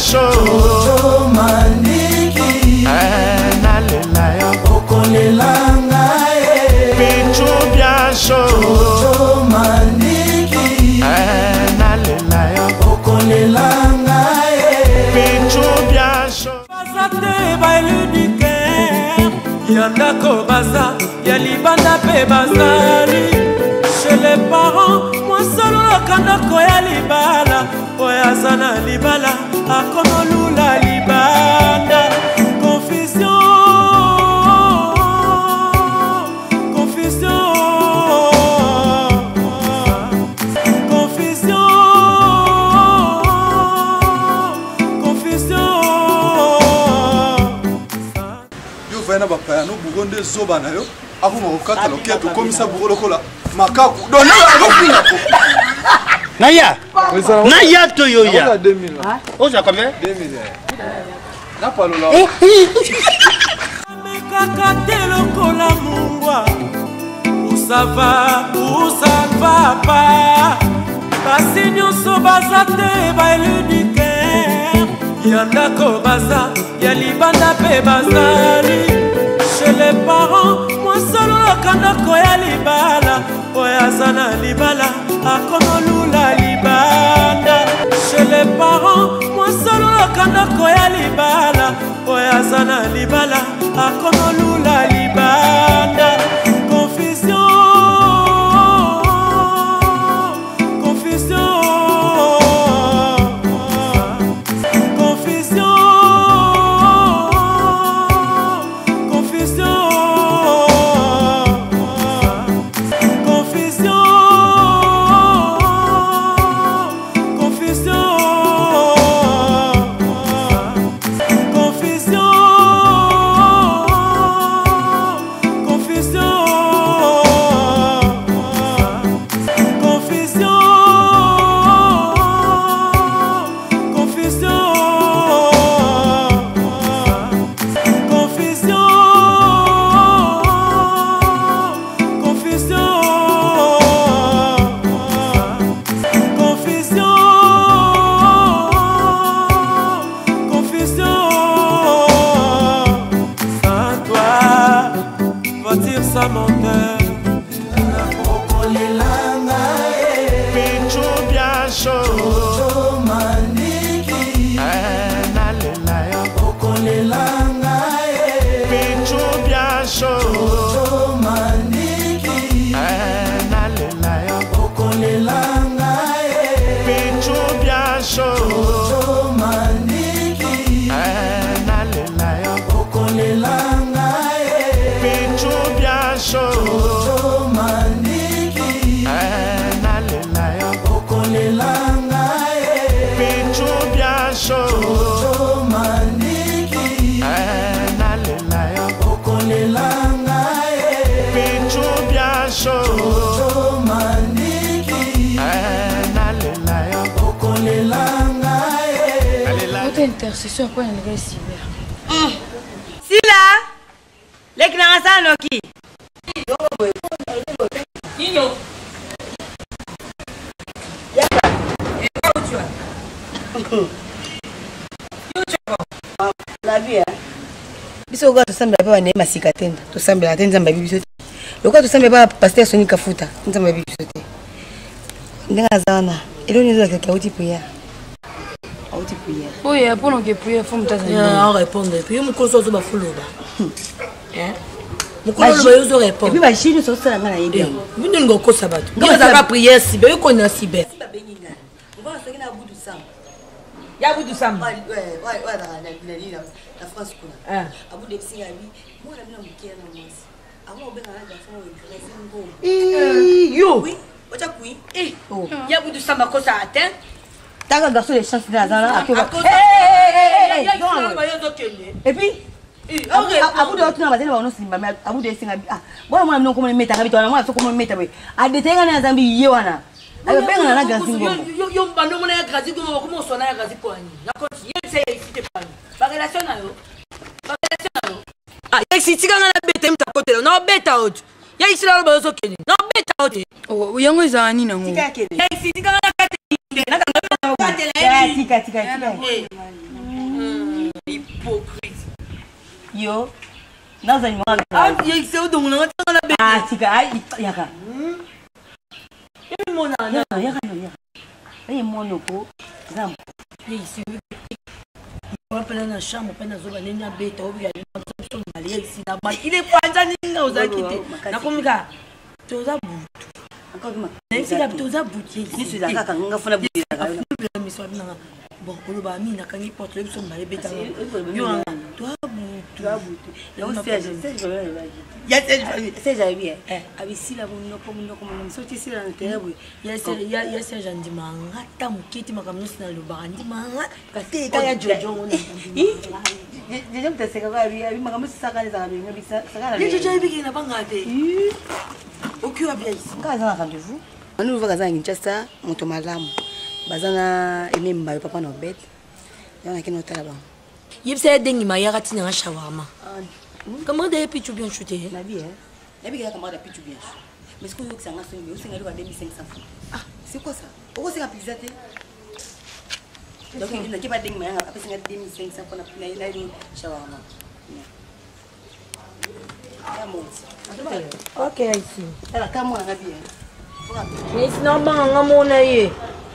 Jojo Mandiki nalela yo okolelanga Pichu bien chaud Jojo Mandiki nalela yo okolelanga Pichu bien chaud Bazate baile du cœur Yandako baza Yalibanda pe bazali Chez les parents moi solo lokandako ya libala Oyazana libala akonolola libanda Confusion Confusion Confusion Confusion Yo vena bapaya no bugonde zoba na yo akuma kokata loketo komisa bugolo kola makaku dona akofina ko Naya Naya to yo ya 2000 on ça combien 2000 na palola Mekaka telo kola mungwa Où ça va pas Basi nyonso baza te baele du cœur Yandako baza Yalibanda pe bazali Chez les parents moi solo lokandako ya libala Oyazana libala akonolola libanda Chez les parents moi solo lokandako ya libala Oyazana libala akonolola libanda Confusion Confusion Confusion Confusion Confusion Confusion Intercession pour une réciver. Sila, les grands anoki. Nino. La vie. Biso kwa tusambela pa ne masika tenda. Tusambela tenda mbabi biso. Lokwa tusambela pa pasteur Soni Kafuta. Tenda mbabi biso te. Ndenga zana. Elo nizo kwa kauti prière. Oui, pour nous que prier, faut me taire. On répondre. Puis mon conseil sur ma foule là. Hein? Mon conseil sur répondre. Et puis ma chine sur ça là na bien. Vous ne ngoko sabat. Quand ça va prier si bien qu'on a si bien. On va se gagner à bout du sang. Ya bout du sang. Ouais, la France quoi. À bout de singali. Moi la mina mukia na mwasi. Avant on ben na la fond grève ngo. Yo. Oui. Ocha kui. Ya bout du sang makosa atteint. T'as un garçon de chance de la zone. Et puis, à bout de l'autre, on va dire, on simba, mais à bout de singa. Ah, bon, moi, non, comme mettre à habiter, moi, so comme mettre avec. À des terrains, à Zambi, Yoana. Alors, ben, on a la gazine. Yo, bando, on a la gazine, comment on a la gazine pour Annie. La continue, c'est ici, pas. Par relation à eux. Par relation à eux. Ah, ici, tu as la bête, tu as côté là. Non, bête à haute. Ya ici, là, le bateau, non, bête à haute. Oh, yango izani na ngo. Ya ici, tu as la carte. Tika. Yo. Naza ni mwana. Ah, yese udungu na ngata be. Ah, tika ai yaka. Yemi mona na yaka no yaka. Ai mono ko. Zam. Yese. Wapena na chambre pena zoba nenya beta obi ya so mali yese na ba. Ile kwanza ninga uzakite. Na komika. Toza butu. Akoma. Nesi ka toza butu. Nisu za kaka ngafuna butu. Afuna miswa bina. Bon, on va mis na kangi porte le son mali beta. Yo toi butu. Yo c'est bien. Abisi la munoko msoti sila na terebu. Yese jandi manga ta mukiti makamnusi na lubandi manga kate kaya jojo. Jeje mtaseka kwa abi makamnusi sakale za abi ngabisa sakala. Jeje hivi na bangate. Okiwa bia isi. Kaza na rendez-vous. Anu va kaza Kinshasa moto malamu. Bazana eme mbayo papa no bet. Yana kino tala ba. Yipse dengi mayaka tina shawarma. Comment des pichou bien shooté? La vie, hein? La vie, comment des pichou bien shooté? Mais ce que vous avez fait, vous avez 2500 francs. Ah, c'est quoi ça? Pourquoi c'est un pizza? Donc, il n'y a pas de dingue, mais après, c'est 2500 francs pour la shawarma. Ok, ici. Alors, comment on a bien? Mais sinon, on a mon aïe.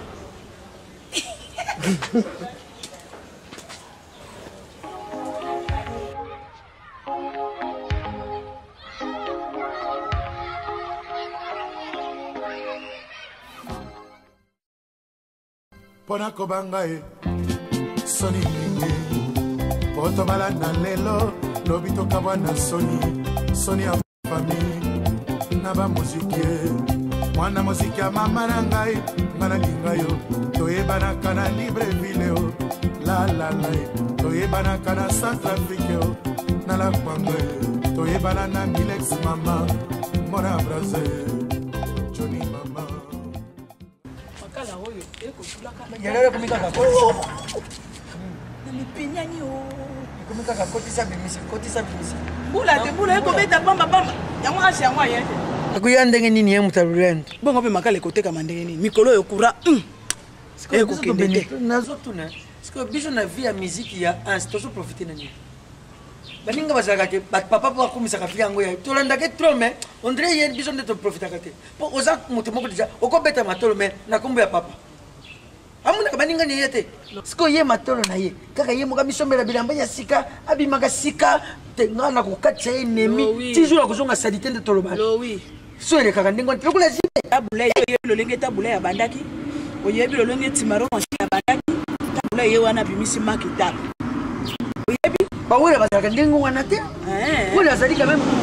Pona kobanga e soni mingi poto balanda lelo lobito kabwana soni ya famille na ba muziki mwana muziki ya mama na ngai ngana lingayo toyebana kana Libreville o la toyebana kana Centrafrique o na la Congo toyebana na Milex mama mona Brazil Johnny mama makala oyo yalala komika kako nalipinyani o komika kako kotisa bimisi bula ekobeta bamba yango asi yango ayete akuya ndenge nini ye mutalulendo bongo pe makala ekoteka ndenge nini mikolo oyo kura ekokende te nazotuna siko biso na vie ya miziki ya tozo profite na nini baninga bazalaka te papa po akomisaka fili yango ya tolandake tro me on dirait ye biso nde toprofitaka te po oza moto moko deja okobeta matolo me na kombo ya papa amunaka baninga ni ye te siko ye matolo na ye kaka ye moka misombela bilamba ya sika abimaka sika te nga na kokatisa ye nemi ti jour akozonga salite nde tolobala so elekaka ndenge wana lokola jibe tabula ye lolenge tabula ya bandaki oyebi lolenge timaro machine ya bandaki tabula ye wana bimisi makita oyebi bawela bazalaka ndenge wana te wela azali quand même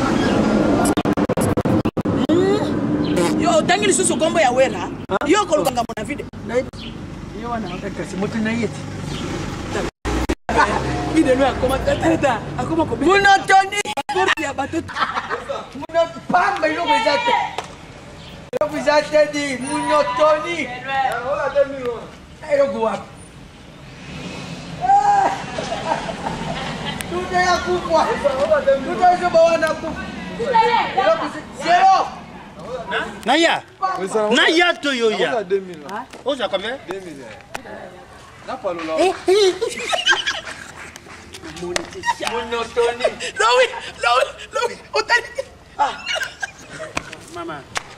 yo otangi lisusu kombo ya wela yo kolokanga mona video yo wana kasi moto na yeti video no akoma tata akoma ko monotoni porti ya bato monopamba ilo bezate yo bizate di monotoni ola demi wo ero goa tudo ya kupwa tudo hizo bawana kupwa zero Naya to yo ya. On ça combien? 2000. Na pas lolo. monotoni Lowi otali Mama.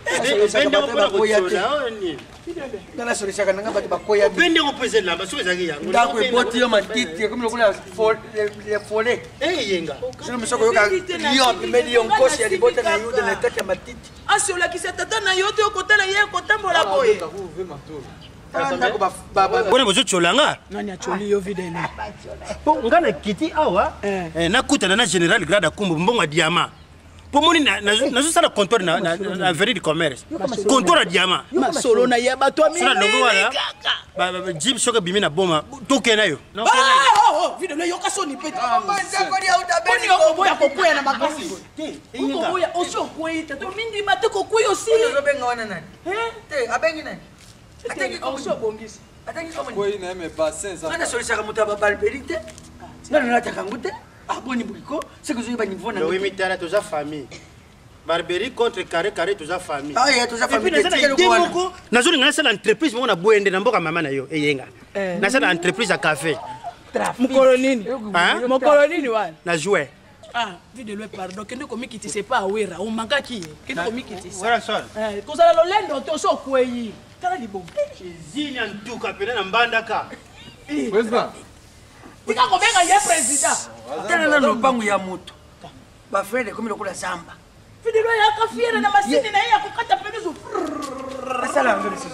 Ngana solisaka nanga batu bakoya bi. Bende opese lamba so ezaki yango. Ndako eboti yo matiti comme lokola folle. Yenga. Sino misoko yoka lion million kosi ya libota na yude na tete matiti. Asiola kisa tata na yote okotala ye kotambola boye. Bona bozo cholanga. Nani acholi yo videne. Po ngana kiti awa nakutana na General Grada Kumbu mbongo diamant. Pomoni nazo sala comptoir na Avenue du Commerce. Comptoir à diamant. Solo na yeba to mi. Sala longo wala. Ba jib soka bimi na boma. Toke na yo. Video le yoka soni pete. Manja ko dia uta beni ko boya ko kuya na makasi. Ko boya oso ko ita to mindi mate ko kuyo si. Yo benga wana nani? Te abengi nani? Atengi ko oso bongisi. Atengi ko mani. Ko ina me bassin ça. Ngana solisaka muta ba balberite. Ngana nataka ngute. Ah bon Nibuko, c'est que je vais niveau na. Oui, mais t'as toute sa famille. Barberie contre carré toute sa famille. Ah, il y a toute sa famille. Nazuri ngana sala entreprise mo na boende na mboka mama na yo eyenga. Na sala entreprise ya café. Mokolo nini? Mokolo nini wana? Na jouer. Ah, vidéo pardon, kende komikitise pa awera, o mangaki. Kende komikitise. Voilà ça. Kozala lolendo to so kweyi. Kala libongo. Zini antuka pena na mbandaka. Président. Tika kobenga ye président. Tena na lupango ya moto. Ba frère comme le kula samba. Vidéo ya kafiera na masini na ya kukata penezo. Asala ngeli.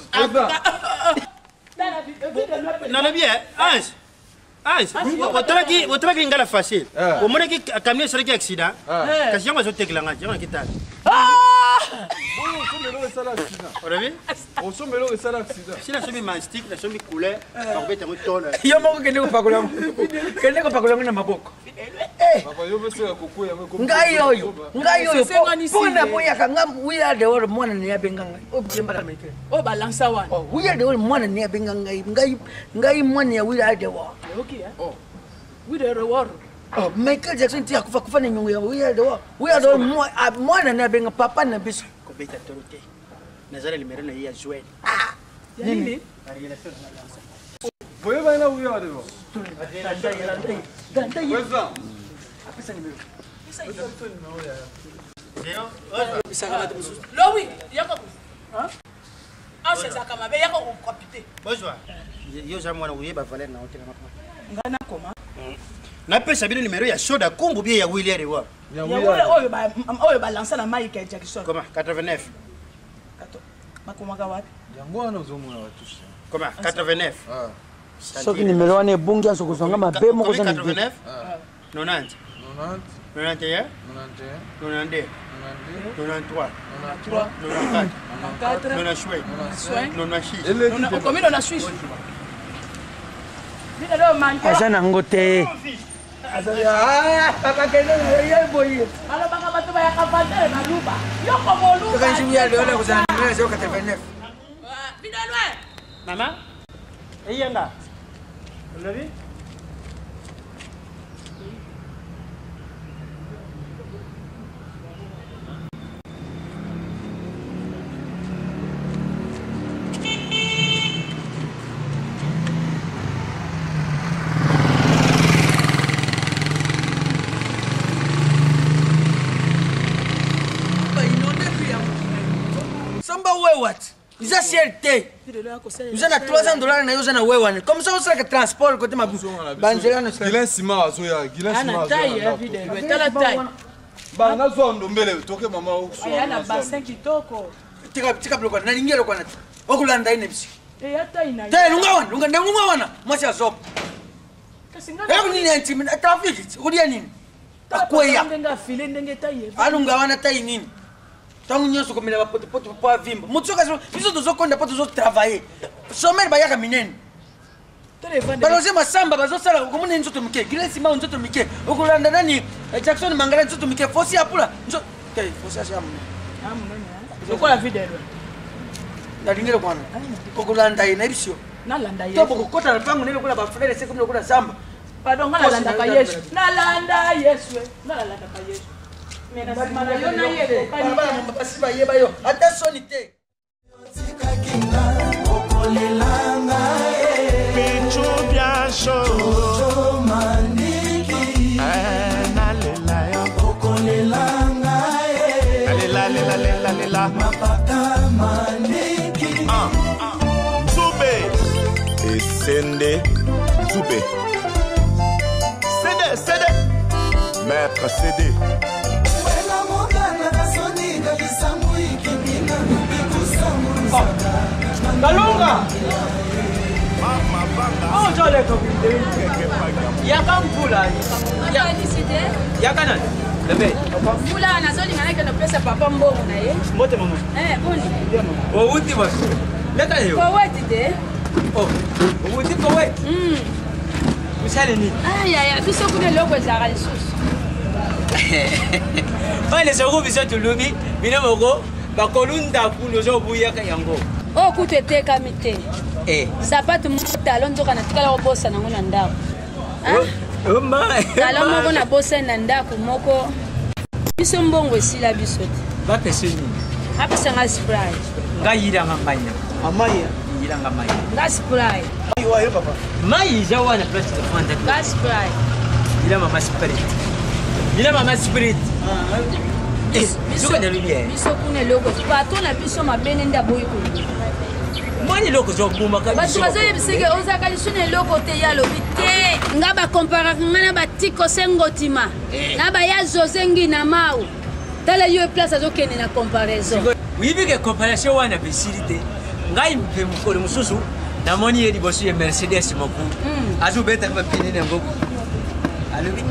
Nana bien, Ange. Otobaki ngala facile. Omona ki camion sera ki accident. Kasi yango azotekelanga, yango nakitala. On sommet le sala accident. Si la somi mastic, la somi couleur, on va être tonne. Yo moko kende ko pakola. Kende ko pakola na maboko. Papa yo bese ya koko ya meko. Ngai yoyo. Pona boya kanga uya de wor mwana ne yabenganga. Objemba la meke. O balansa wana. Uya de wor mwana ne yabenganga. Ngai mwana ya uya de wor. Okay. Oh. We the reward. Oh, Michael Jackson tia kufa na nyongo ya uya de wor. Uya de mwana ne yabenga papa na biso. Ko beta torote. Nazara limero na ya jouer. Nini? Boye bana uya de wor. Président. Lowi, yako. Hein? Ah, c'est ça kamabe yako kopite. Bonjour. Yo jamwa na uyeba valer na hotel na. Ngana koma. Na pesa bino numero ya soda kumbu bia ya William Rewa. Ya oyo ba lancer na Michael Jackson. Comment 89. Makoma ka wapi? Yango wana uzomuna watu. Comment 89. Soki numero wane bungi aso kusanga mabe moko sana. 89. 90. 91. 92. 93. 94. Combien on a Suisse? Asa nango te. Asa ya papa kendo ya boyi. Alo baka bato ba ya kapata na luba. Yo komo luba. Quand je viens de là vous en avez 089. Bidalwe. Maman. Eyanga. Vous l'avez? What? Ils ont CLT. Ils ont $300 na yoza na wewe. Comme ça on sera que transport côté ma banzela na Gilen sima azoya, gilen sima azoya. Ana taille vidéo, tala taille. Ba na zo ndombele toke mama okuso. Ana bassin kitoko. Tika bloko na lingelo kwa nati. Okulanda ine bisi. Hata ina. Tele lunga wana. Mwasi azopo. Hebu nini ntimi traffic. Kudia nini? Akweya. Ndenga file ndenge taille. Alunga wana taille nini? Tangu nyoso komela ba pote pa vimba. Mutsoka biso tozokonda pa tozo travailler. Sommer ba yaka minene. Baloze masamba bazosala komune nzoto mike. Gilesi ma nzoto mike. Okulanda nani Jackson Mangala nzoto mike. Fosi apula. Nzoto kai fosi ashamu. Lokola vidéo. Ndalingelo bwana. Okulanda ina bisho. Nalanda Yesu. Tobo kokota na pangu nile kula ba frere se komile kula samba. Pardon nalanda pa Yesu. Nalanda Yesu. Nalanda pa Yesu. Attention ite. Sende Zoubé. Cédé. Maître Cédé. Kalunga. Oh, jole ko. Yaka mpula. Yaka nani? Lebe. Mpula nazolinga nake na pesa papa mbongo na ye. Mbote mama. Boni. O uti bas. Leka yo. Ko weti de. Oh, o uti ko weti. Misali ni. Ya, biso kuna loko zara lisusu. Bale soko biso tulubi, bino moko bakolunda kuno zo buyaka yango. Oh, kutu tekami te. Sapato mutalo nzoka na tikala kobosa nango na ndako. Talo moko na bosa na ndako moko. Biso mbongo esila biso te. Bapeseni. Apesa nga spray. Ngayira ngambanya. Amaya. Ilanga mai. Gas spray. Ayo papa. Mai jawa na place de fanta. Gas spray. Ila mama spirit. Ila mama spirit. Biso na lumière. Biso kuna loko. Pato na biso mabene nda boyi ko. Mwani loko zo buma ka biso. Bato bazoye bisike ozaka lisune loko te ya lobite. Nga ba compara ngana ba tiko sengotima. Na ba ya zozengi na mau. Tala yo place azokene na comparaison. Wibi ke comparaison wana bisirite. Ngai mpe mukolo mususu na moni yedi bosu ye Mercedes moku. Azu beta ba pinene ngoku. Alubi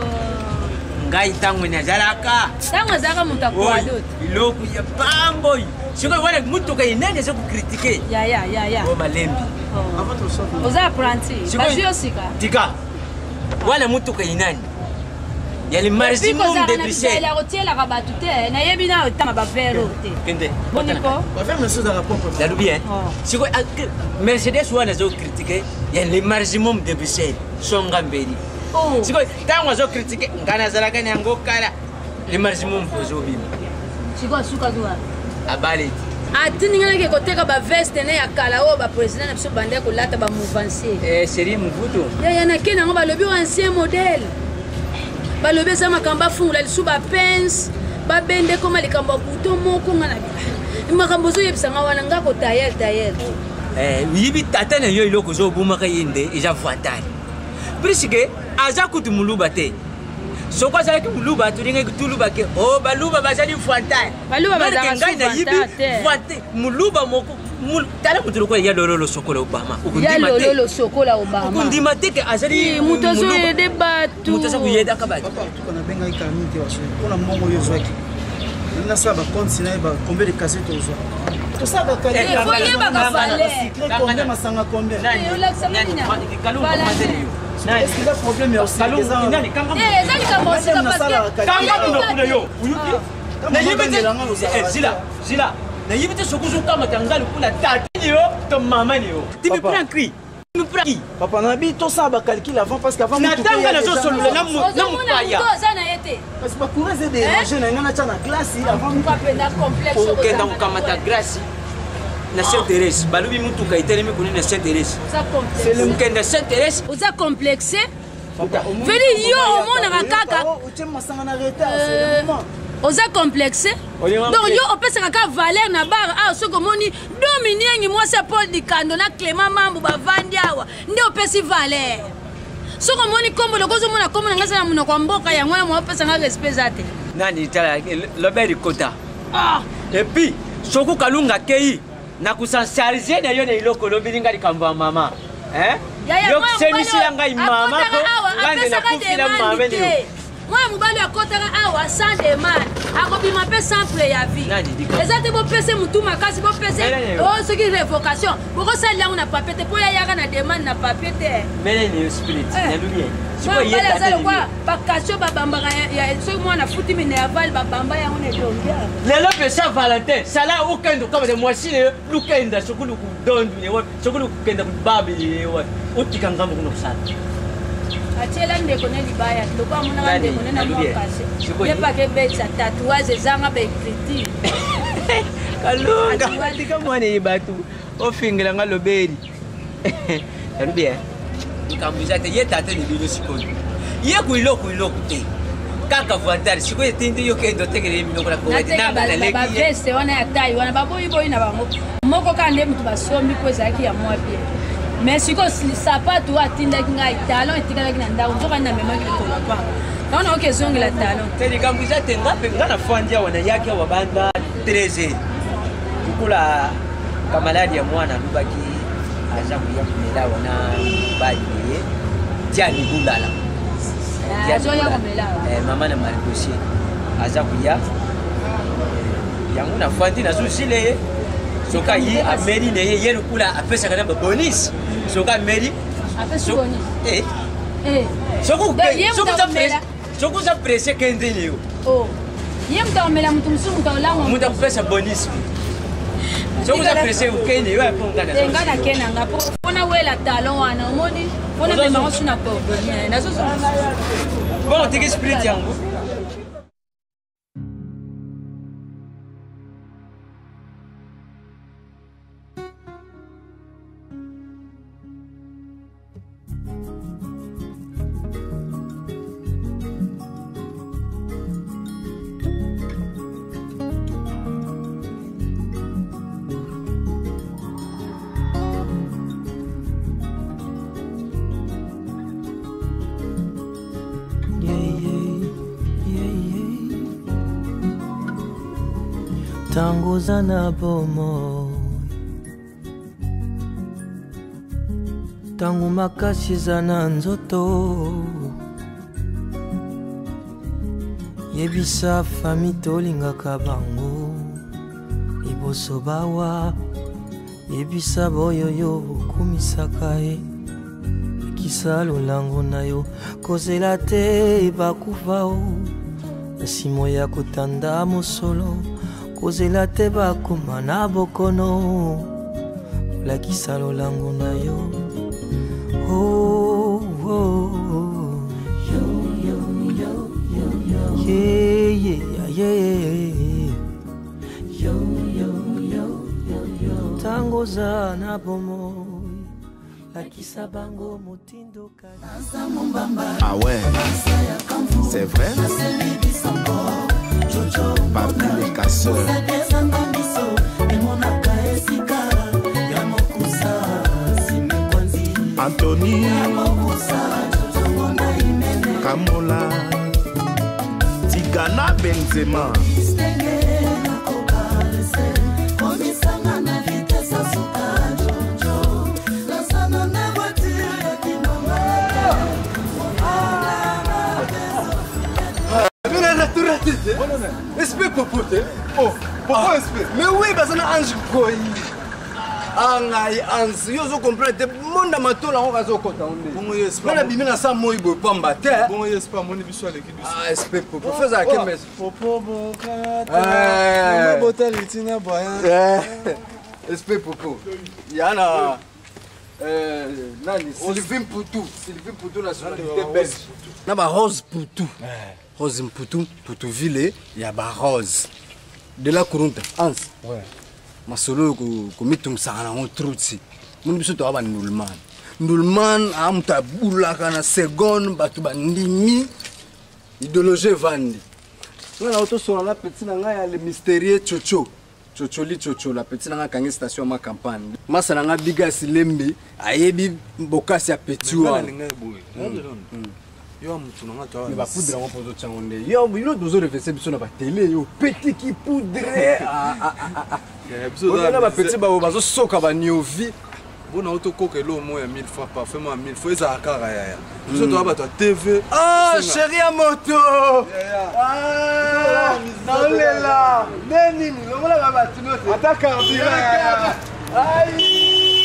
ngai tangu na zalaka. Tangu zaka mutakuwa dot. Iloko ya pambo. Siko wale mtu kai nene zo kukritike. Ya. O malembi. Oza apprenti. Bajuyo sika. Tika. Wale mtu kai nani? Yali maximum de Bruxelles. La rotier la rabatute na yebina otama ba vero te. Kende. Boniko. Va faire monsieur dans la pompe. Ça nous bien. Siko Mercedes wana zo kritike yali maximum de Bruxelles. Songa mbeli. Siko tangu zo kritike ngana zalaka ni ngokala. Le maximum pozo bima. Siko suka duwa. Abale. Atini ngana ke koteka ba veste na ya kala o ba president na biso bande ko lata ba mouvancier. Seri mvuto. Ya na kena ngo ba lobi ancien modèle. Ba lobi za makamba fungula lisu ba pens ba bende koma likamba buto moko ngana bi. Makambo zo yebisa ngawana ngako tayel. Yibi tata na yo iloko zo buma ka yinde ija voitale. Prisike aza kutu muluba te. Soko za ki muluba tu dinga tuluba ke o baluba bazali voitale. Baluba bazali voitale. Muluba moko tala mutulu ko ya lolo sokola Obama. Ya lolo sokola Obama. Ukundima te ke azali mutozo yede batu. Mutozo kuyeda ka batu. Papa tu kona benga ikami te washi. Kona mongo yo zwaki. Ina saba compte sina ba combien de cassettes au zwa. To saba ka. Faut yeba ka fale. Combien masanga combien? Yo la samani na. Est-ce qu'il y a problème ya aussi? Nani kanga. Zali ka mosi ka parce kanga ndo kuna yo. Na yibete zila. Na yibete sokuzo kama tangali kuna tati yo to mama ni yo. Tu me prends cri. Tu me prends. Papa na bi to ça ba calcul avant parce qu'avant na tanga na zo solo na mu paya. Parce que pour les déranger na ngana tana classe avant mu pas penda complexe. OK donc kamata grâce. Na Saint-Thérèse, balubi mutu ka itelemi kuni na Saint-Thérèse. Ça complexe. C'est le mukenda Saint-Thérèse. Oza complexé. Veli yo omona kaka. Oza complexé. Donc yo opesa ka valeur na bar a soko moni dominiengi moi c'est Paul Dikando na Clément Mambu bavandi awa. Nde opesi valeur. Soko moni kombo lokozo mona kombo na ngasa na muno kwa mboka ya ngwana mo opesa nga respect zate. Nani tala loberi kota. Et puis soko kalunga kei na kusensibiliser na yo na iloko lobilinga likambo mama. Yo semisila ngai mama ko ngande na kufila mama ni. Moi mobali akotaka awa sans demande akobima pe sans préavis ezate bo pese mutu makasi bo pese o ce qui révocation boko salia na papier te po ya yaka na demande na papier te mele ni spirit na lumière siko yeta te kwa bakasio babamba ya so moi na futi mine aval babamba ya ngone dongia lelo pe Saint Valentin sala okendo kama de mwasi le lukenda sokulu ku dondu ne wa sokulu ku kenda ku babili wa utika ngambo kuno kusala Atiela ndeko ne libaya lokwa mona ndeko ne na mwakase yepa ke betsa tatouage zanga be critique kalunga ndika mwana yibatu ofingela ngaloberi bien ikambuza te yeta te ni bilo sikoni ye kuiloko te kaka voitare siko yetinde yo kendo tegere mino kula ko na leki ba veste wana ya tai wana baboyi boyi na bango moko kande mtu basombi ko zaki ya mwa bien mais si sapato atinda kinga talon etikala kina ndako nzoka na mema ki ko kwa naona okay zongi la talon tedi kambuza te ngape ngana fandia wana yake wa banda 13 kukula kamaladi ya mwana lubaki aza kuya kumela wana baje tiani bulala azo ya kumela mama na marikosi aza kuya yangu na fandi na zusile soka yi ameri ne ye lukula apesa kana bonus soka meri apesa bonus soku za presse kende leo ye mtamela mtu msumu taolango muta kupesa bonus soku za presse ukende yo aponga na ngana kena ngapo pona wela talon wana omoni pona mema osuna ko na zo bon tiki spirit yangu Tango zana bomo Tango makasi zana nzoto Yebisa fami tolingaka bango Liboso bawa Yebisa boyoyo kumisaka e Kisa lolango na yo Kozela te bakufa o Simo ya kutanda mosolo Kozela te bakuma na bokono Lakisa lolango na yo Oh, oh, oh. Yeah, yeah, yeah. Tango za na bomo Lakisa bango motindo Ah ouais, c'est vrai. Papi les casseurs. Anthony Kamola Tigana Benzema Esprit popote. Oh, pourquoi esprit? Mais oui, parce que ange koi. Angai ange, yo zo comprendre monde matola on va zo kota onde. Bon esprit. Mala bimina sa moi bo pamba te. Bon esprit, mon biso avec biso. Ah, esprit popo. Fais à mes. Popo bon kata. Bota litina boya. Esprit popo. Yana nani Sylvain Poutou nationalité belge. Na ba Rose Poutou. Rose Poutou ville, il y a ba Rose. De la Kurunta, Hans. Ouais. Masolo ko mitum sana on trutsi. Mun biso to aba Nulman. Nulman amta bula kana seconde batu bandimi idéologie vandi. Ngana auto sona la petit na nga le mystérieux Chocho. Chocho la petite na kangi station ma campagne. Masa na nga biga silembi ayebi bokasi ya petit wa. Yo mutu nanga to. Mais ba poudre on pose tchangonde. Yo bilo dozo refese biso na ba télé yo petit qui poudre. Biso na ba petit ba bazo soka ba niovi. Bona auto kokelo mo ya 1000 fois parfait mo 1000 fois za kara ya. Biso to ba to TV. Ah chérie à moto. Ah nalela. Neni longola ba batinote. Ataka mbira. Aïe.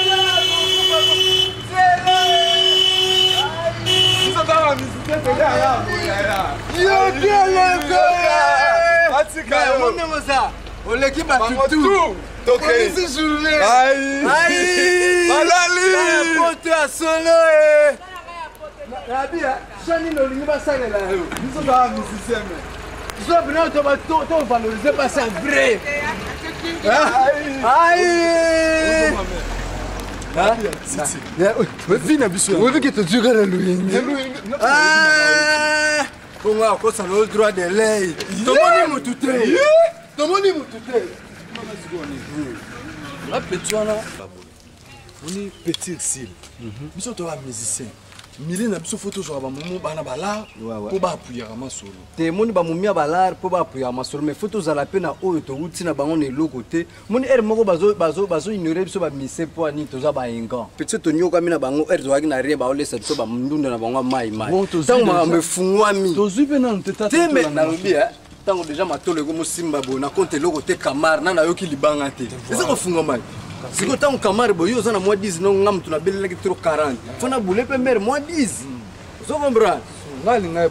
Comment on a le droit de l'œil? La petite on est petit style. Nous sommes musiciens. Milé na biso photo sur ba momo bana bala po ba appuyer ma solo. Te moni ba mumia balar po ba appuyer ma solo mais photo za la pena oyo to wuti na bango ne loko te. Moni er moko bazo ignorer biso ba mise po ani to za ba engan. Petit to nyoka mina bango er zo waki na rien ba olesa biso ba mndunda na bango mai. Tango ma me fungwami. To zupe na nteta te me na lobi tango déjà matolo ko musimba bo na konte loko te kamar na yoki libanga te. Eza ko funga mai. Si vous avez un camarade, vous avez un mois 10, vous avez un 40. Vous avez un mois 10. Vous comprenez? Vous avez un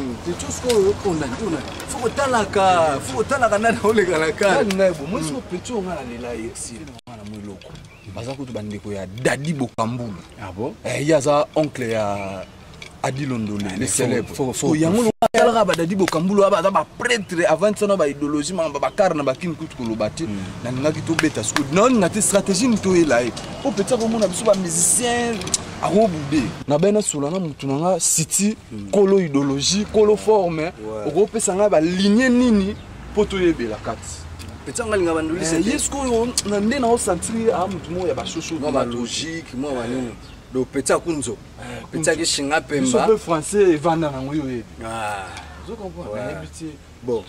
Adi Londole, les célèbres. Yango badadi bokambulo aba ba prêtre avant ça ba idéologie ma ba karna ba kin kutu kolobati na ngaki to beta sco non na te stratégie nto elai o peut-être ko mona biso ba musicien a robude na bena sula na mutu nga city kolo idéologie kolo forme o ko pesa nga ba lignée nini poto yebela kati peut-être nga banduli c'est yesko na ndena o sentir a mutu mo ya ba shosho ba logique mo ba nini do petit kunzo petit qui chinga pemba le français et vanda na ngoyo ah je comprends bon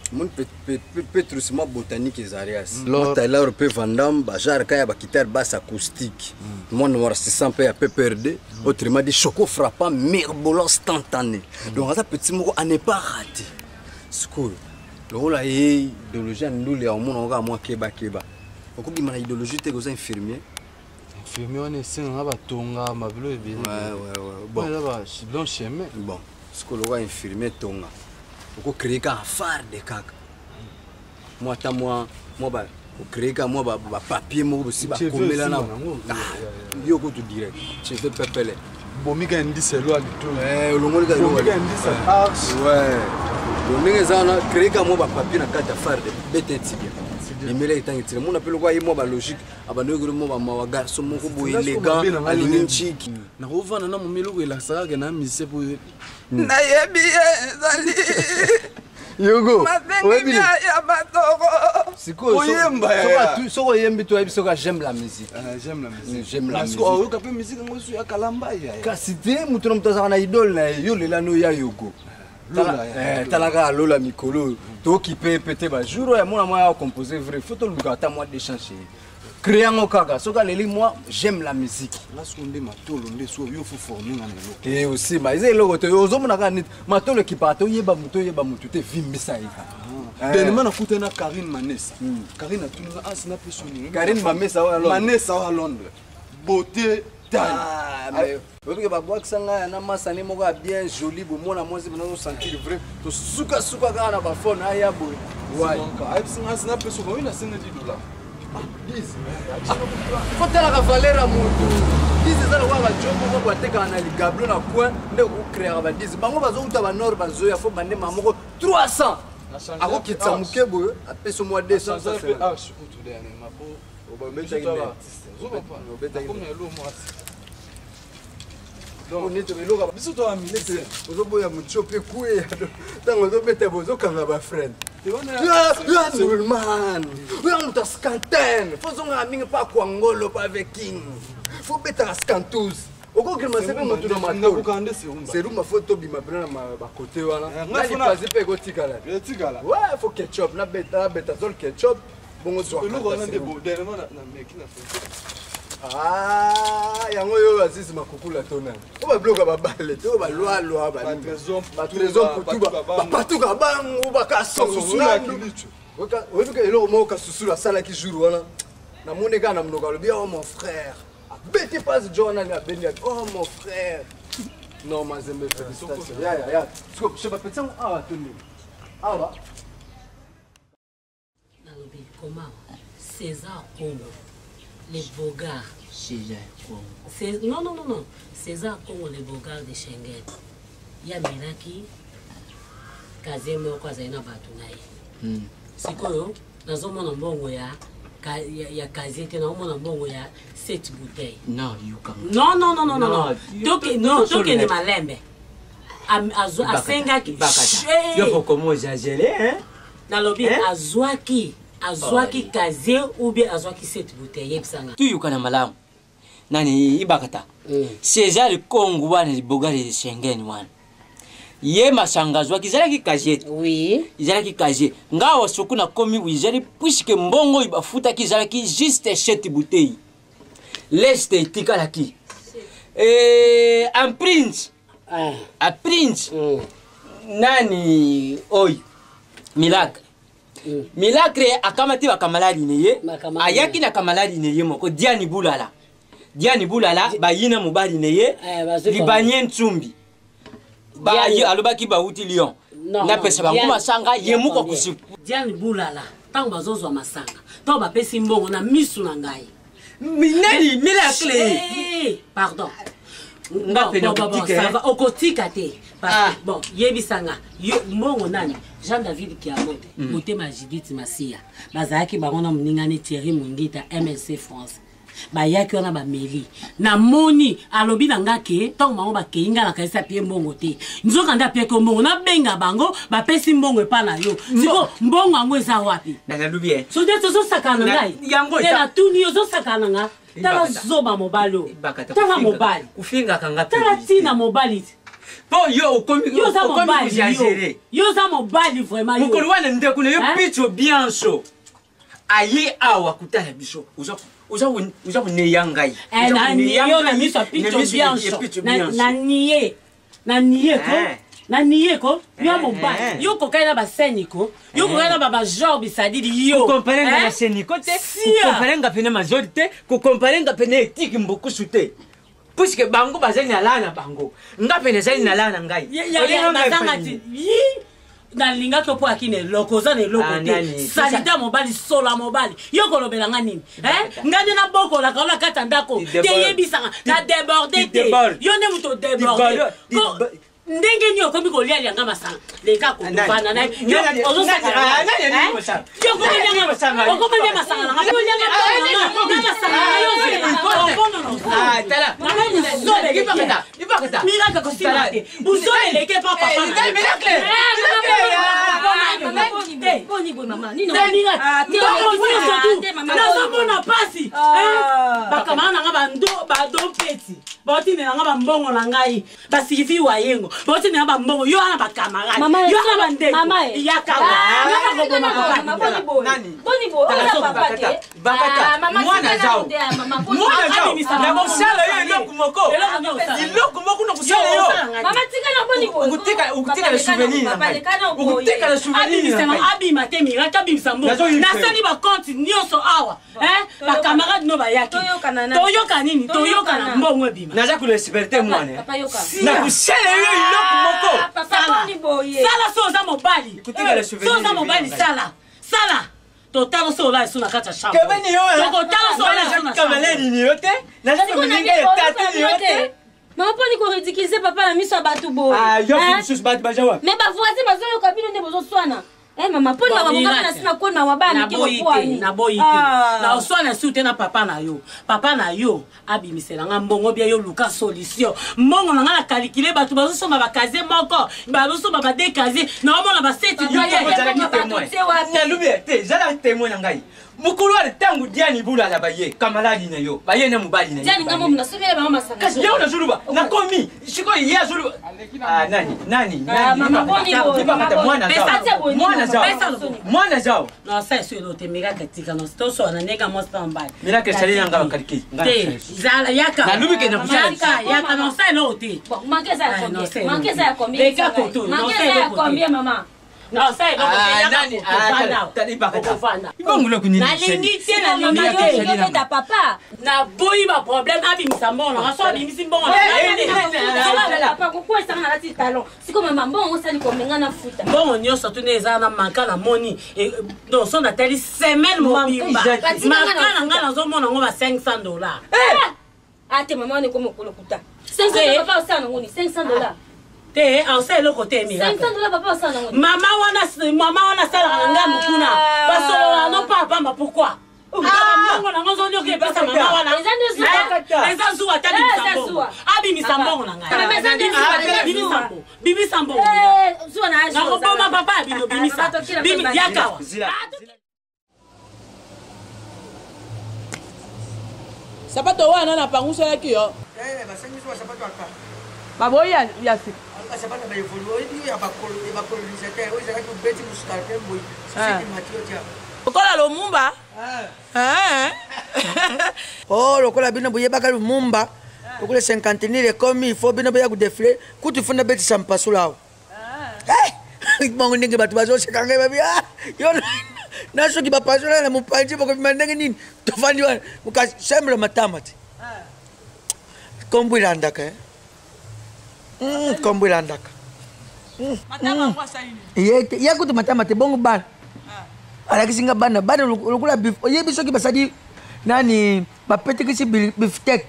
Mon Petrus ma botanique ezarias. Taylor pe Vandam bajar kaya ba guitare basse acoustique. Mon noir 600 pe à PPRD, autrement dit choco frappant mirbolo instantané. Donc ça petit mot à ne pas rater. School. Le rôle est idéologie nous les hommes on va moi keba. Beaucoup de mon idéologie t'es aux infirmiers. Infirmier on est c'est on va tonga ma bleu bien. Ouais. Bon là-bas, bon chemin. Bon, school on va infirmier tonga. Pour créer un phare de caca. Moi, créer un papier, moi aussi, comme là, yo go to direct. Je fais pepele. Bon, mi gagne 10 loi du tout. Le monde gagne 10 arts. Ouais. Le monde zana créer un papier na carte phare de BTT. Imele itangi mon appelle quoi moi logique abanogre moi ma garçon mon ko élégant aligné chic. Na rovana na momelo ko la saka na mise pour na yebi ezali Yogo webi ya batoko siko oyemba so oyembi to ebiso ka j'aime la musique. J'aime la musique. J'aime la musique. Parce que ka pe musique ngo su ya kalamba ya. Kasi te mutu na mutaza na idole na yo lela no ya Yogo. Talaka lola mikolo to qui peut péter ba jour ya mona moi composer vrai faut to luka ta moi d'échanger créer un kaka soka leli moi j'aime la musique là ce qu'on dit matolo ndé so yo faut former na lelo et aussi mais ils lo to ozomona ka nit matolo qui pato yeba mutu te vimbisa ika dernièrement na kuta na Karine Manessa Karine atunga asina pesoni Karine Manessa à Londres beauté mais parce que babwa kisanga na masani moko bien joli bo mona moi c'est nous sentir vrai to suka kana ba phone aya bo ouais ai singa sina peso ko ina sina $10 faut tela ka valeur à mutu 10 za kwa ba jobo ko bateka na ligablo na coin nde ko créer ba 10 bango bazo uta ba nord bazo ya fo bande mamoko 300 ako kitsa mukebo apeso moi 200 ça c'est ah je peux tout dernier ma po ba metsa ine donc on est de l'eau biso to amile c'est ozo boya muchope kué tango zo beta bozo kanga ba friend man we on ta scanten faut nga mingi pa kwangolo pa avec king faut beta scantous oko que masebe mutu na matoko c'est ma photo bima brana ba côté wana ngani pazi pe ko tikala ouais faut ketchup na beta zol ketchup bongo zo l'eau on a des beaux dernièrement na meki na photo yango yo Aziz makukula tona o ba bloka ba bale to ba lwa ba trésor patuka bango ba kasosula kilicho oyo ke elo mo ka susula sala ki jour wana na mone kana mnoka lo bien mon frère bete pas John na benia oh mon frère non mazembe félicitations ya scope je pas petit ah toni ah ba nalobi comment César Congo les Bogards. César Congo. Non. César Congo, les Bogards de Schengen. Il y a Milaki, Kazemo, Kazena Batunaï. C'est quoi, dans un monde bon, il y a Kazete, dans un monde bon, il y a 7 bouteilles. Non, you can. Non. Donc, il est malembe. À Sengaki. Il faut comment exagérer, hein? Dans le bien, à Zouaki. Azwaki kaze ou bien azwaki 7 bouteilles yebsanga tu yukana malamu nani ibakata César Congo wana Bogards de Schengen wana ye masangazwa kizalaki kaze oui izalaki kaze ngawa sokuna komi wizali puisque mbongo ibafuta kizalaki juste 7 bouteilles leste tikalaki un prince a prince nani oy Milak Milagre akamati bakamalali neye ayaki na kamalali neye moko Diani Bulala bayina mobali neye libanien tsumbi ba alobaki bauti Lyon na pesa bango masanga yemuko kusiku Diani Bulala tango bazozwa masanga to bapesi mbongo na misu na ngai mineli Milagre pardon ça va okotika te bon yebisanga mbongo nani Jean-David Kiamote, Motema Judith Masia, bazaki bango mningani Thierry Mungita MLC France. Bayaki ona ba meli. Na moni alobi nanga ke tong bango ba keinga na kaisa pie mbongo te. Nzoka nda pie ko mbongo na benga bango ba pesi mbongo epa na yo. Siko mbongo ango eza wapi? Na lubi so de zo sakana ngai. Yango ta tuni yo zo sakana nga. Tala zoba mobalo. Tala mobali. Kufinga kanga. Tala tina mobali. po yo okomi kuzagere yo za mobali vraiment yo mokolo wana ndeko na yo picho bianso aye awa kutala biso uza kuneya ngai yo na miso picho bianso na niye ko na niye ko yo mobali yo kokaina ba seniko yo kokaina ba genre bisadidi yo comparenga na seniko te comparenga pene mazori te ko comparenga pene etiki mbokusu te puisque bango bazali na lana bango nga pene zali na lana ngai bazangati na linga to po akine lokoza ne lokote salita mobali sola mobali yo kolobela nga nini ngande na boko la kala kata ndako te yebisanga na déborder te yo ne muto déborder ndenge nyo komi kolia lianga masanga leka ko bana na yo ozo saka yo ko lianga masanga o ko lianga masanga na ko lianga masanga yo tala na ipakata mira ka kosima te buzole leke papa miracle boni mama nino mira te mama na bona pasi bakamana nga bando peti boti ne nga bambongo na ngai basifi wa yengo boti ne nga bambongo yo ana bakamarade yo ana bande yaka boni bo papa te mwana zao na mosala yo iloko moko na kusala yo mama tika na boni bo ukutika le souvenir ukutika le souvenir abi mate mira kabi msambo na sali ba compte nyoso awa bakamarade no bayaki toyoka nini toyoka na mbongo bima naza kulesiberte mwana na kusala yo iloko moko sala soza mobali soza mobali sala totalo sola suna kata shamba kebeni yo totalo sola suna kameleni ni yote naza kuminga etati ni yote mama poni ko ridiculiser papa na miso batu boy yo bisus bat bajawa mais ba voisin bazo kabino ne bozo swana mama poni ba boka na sina ko na wabana ki boyi na boyi na oswana sute na papa na yo abimisela nga mbongo bia yo luka solution mbongo na nga na calculer batu bazo soma ba kaze moko bazo soma ba décaser na omona ba seti yo na lubi te jala témoin na ngai mukulu wa tangu diani bula la baye kamaladi na yo baye na mubali na yo diani ngamo mna sobela mama sanga kasi yo na zuluba na komi shiko ya zuluba nani mama boni mwana zao na sasa sio lote mega katika na stoso na nega mosta mbali mira ke sali nga bakariki te zala yaka na lubi ke na kusala yaka na sasa lote mangeza ya combien mama non sai donc nani tani bakata bongo kunini nalingi te na lingi ta papa na boyi ba problème abi misambona ngaso abi misimbona papa ko esa na lati talon siko mama mbongo sali ko menga na futa bongo nyoso tuneza na manka na moni donc son ateli semaine mobimba manka na ngana zo mona ngo ba $500 ate mama ne ko mokolo kuta $500 papa osana ngoni $500 te ausa eloko te mira $500 papa osana ngoni mama wana sala nga mukuna basolo no papa ma pourquoi Mbongo na ngozo ndio ke pesa mama wana eza zuwa tadi misambo abi misambo na ngai bibi sambo zuwa na na ko mama papa bino bibi yakawa sapato wana na pangusha yaki yo basengiso wa sapato aka baboya ya sika sapato ba evolue oyi ya ba colonisateur oyi zaka ko beti muskalpe boy sisi matio tia okola Lumumba oh lokola bino boye baka Lumumba lokola 50 comme il faut bino boya ku défiler kutu funa beti sampasula bongo ndenge batu bazo sekanga babi yo na soki ba pasula na mupanji boko mandenge nini tofandi wana mukasemla matamati kombwilandaka kombwilandaka ye kutu matamati bongo bana alakisinga bana lokula bif oyebi soki basadi nani bapetekisi biftek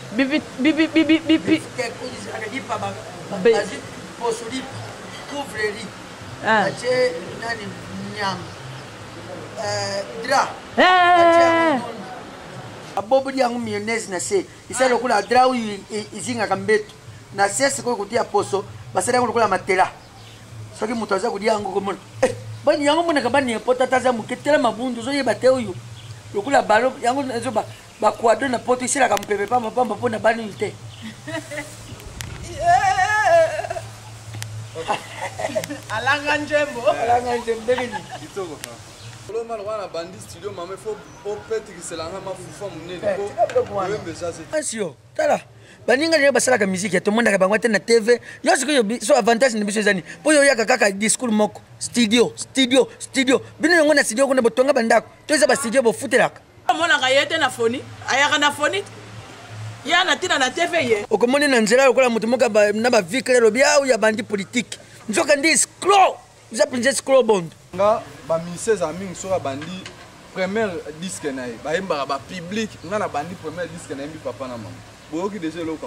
abobodi yango mayonnaise na se isa lokola dra oyo ezingaka mbeto na se sikoyo kotia poso basali yango lokola matela soki moto aza kolia yango komona bani yango monaka bani epota taza moke tela mabundu ozoyeba te oyo lokola balo yango ezo bakwado na poto esilaka mopepe pambapamba mpo na bani oyo te Alanga njembo. Alanga njembo. Kitoko fa. Loma lwana bandi studio mama faut opetikisela nga mafufa munene ko. Wembe sasa. Asio. Tala. Baninga nyo basalaka musique to monda ka bangwa te na TV. Yo siko yo so avantage ni biso ezani. Po yo yaka kaka discours moko. Studio. Bino yongo na studio kuna botonga bandako. To eza ba studio bo futelaka. Mona ka yete na foni. Ayaka na foni. Ya na tina na TV ye. Okomoni na nzela lokola mutu moka na ba vikle lobia ou ya bandi politique. Nzoka ndi scroll. Za princess scroll bond. Nga ba ministère za mingi so bandi premier disque na ye. Ba yemba ba public nga na bandi premier disque na yembi papa na mama. Boyoki déjà loka.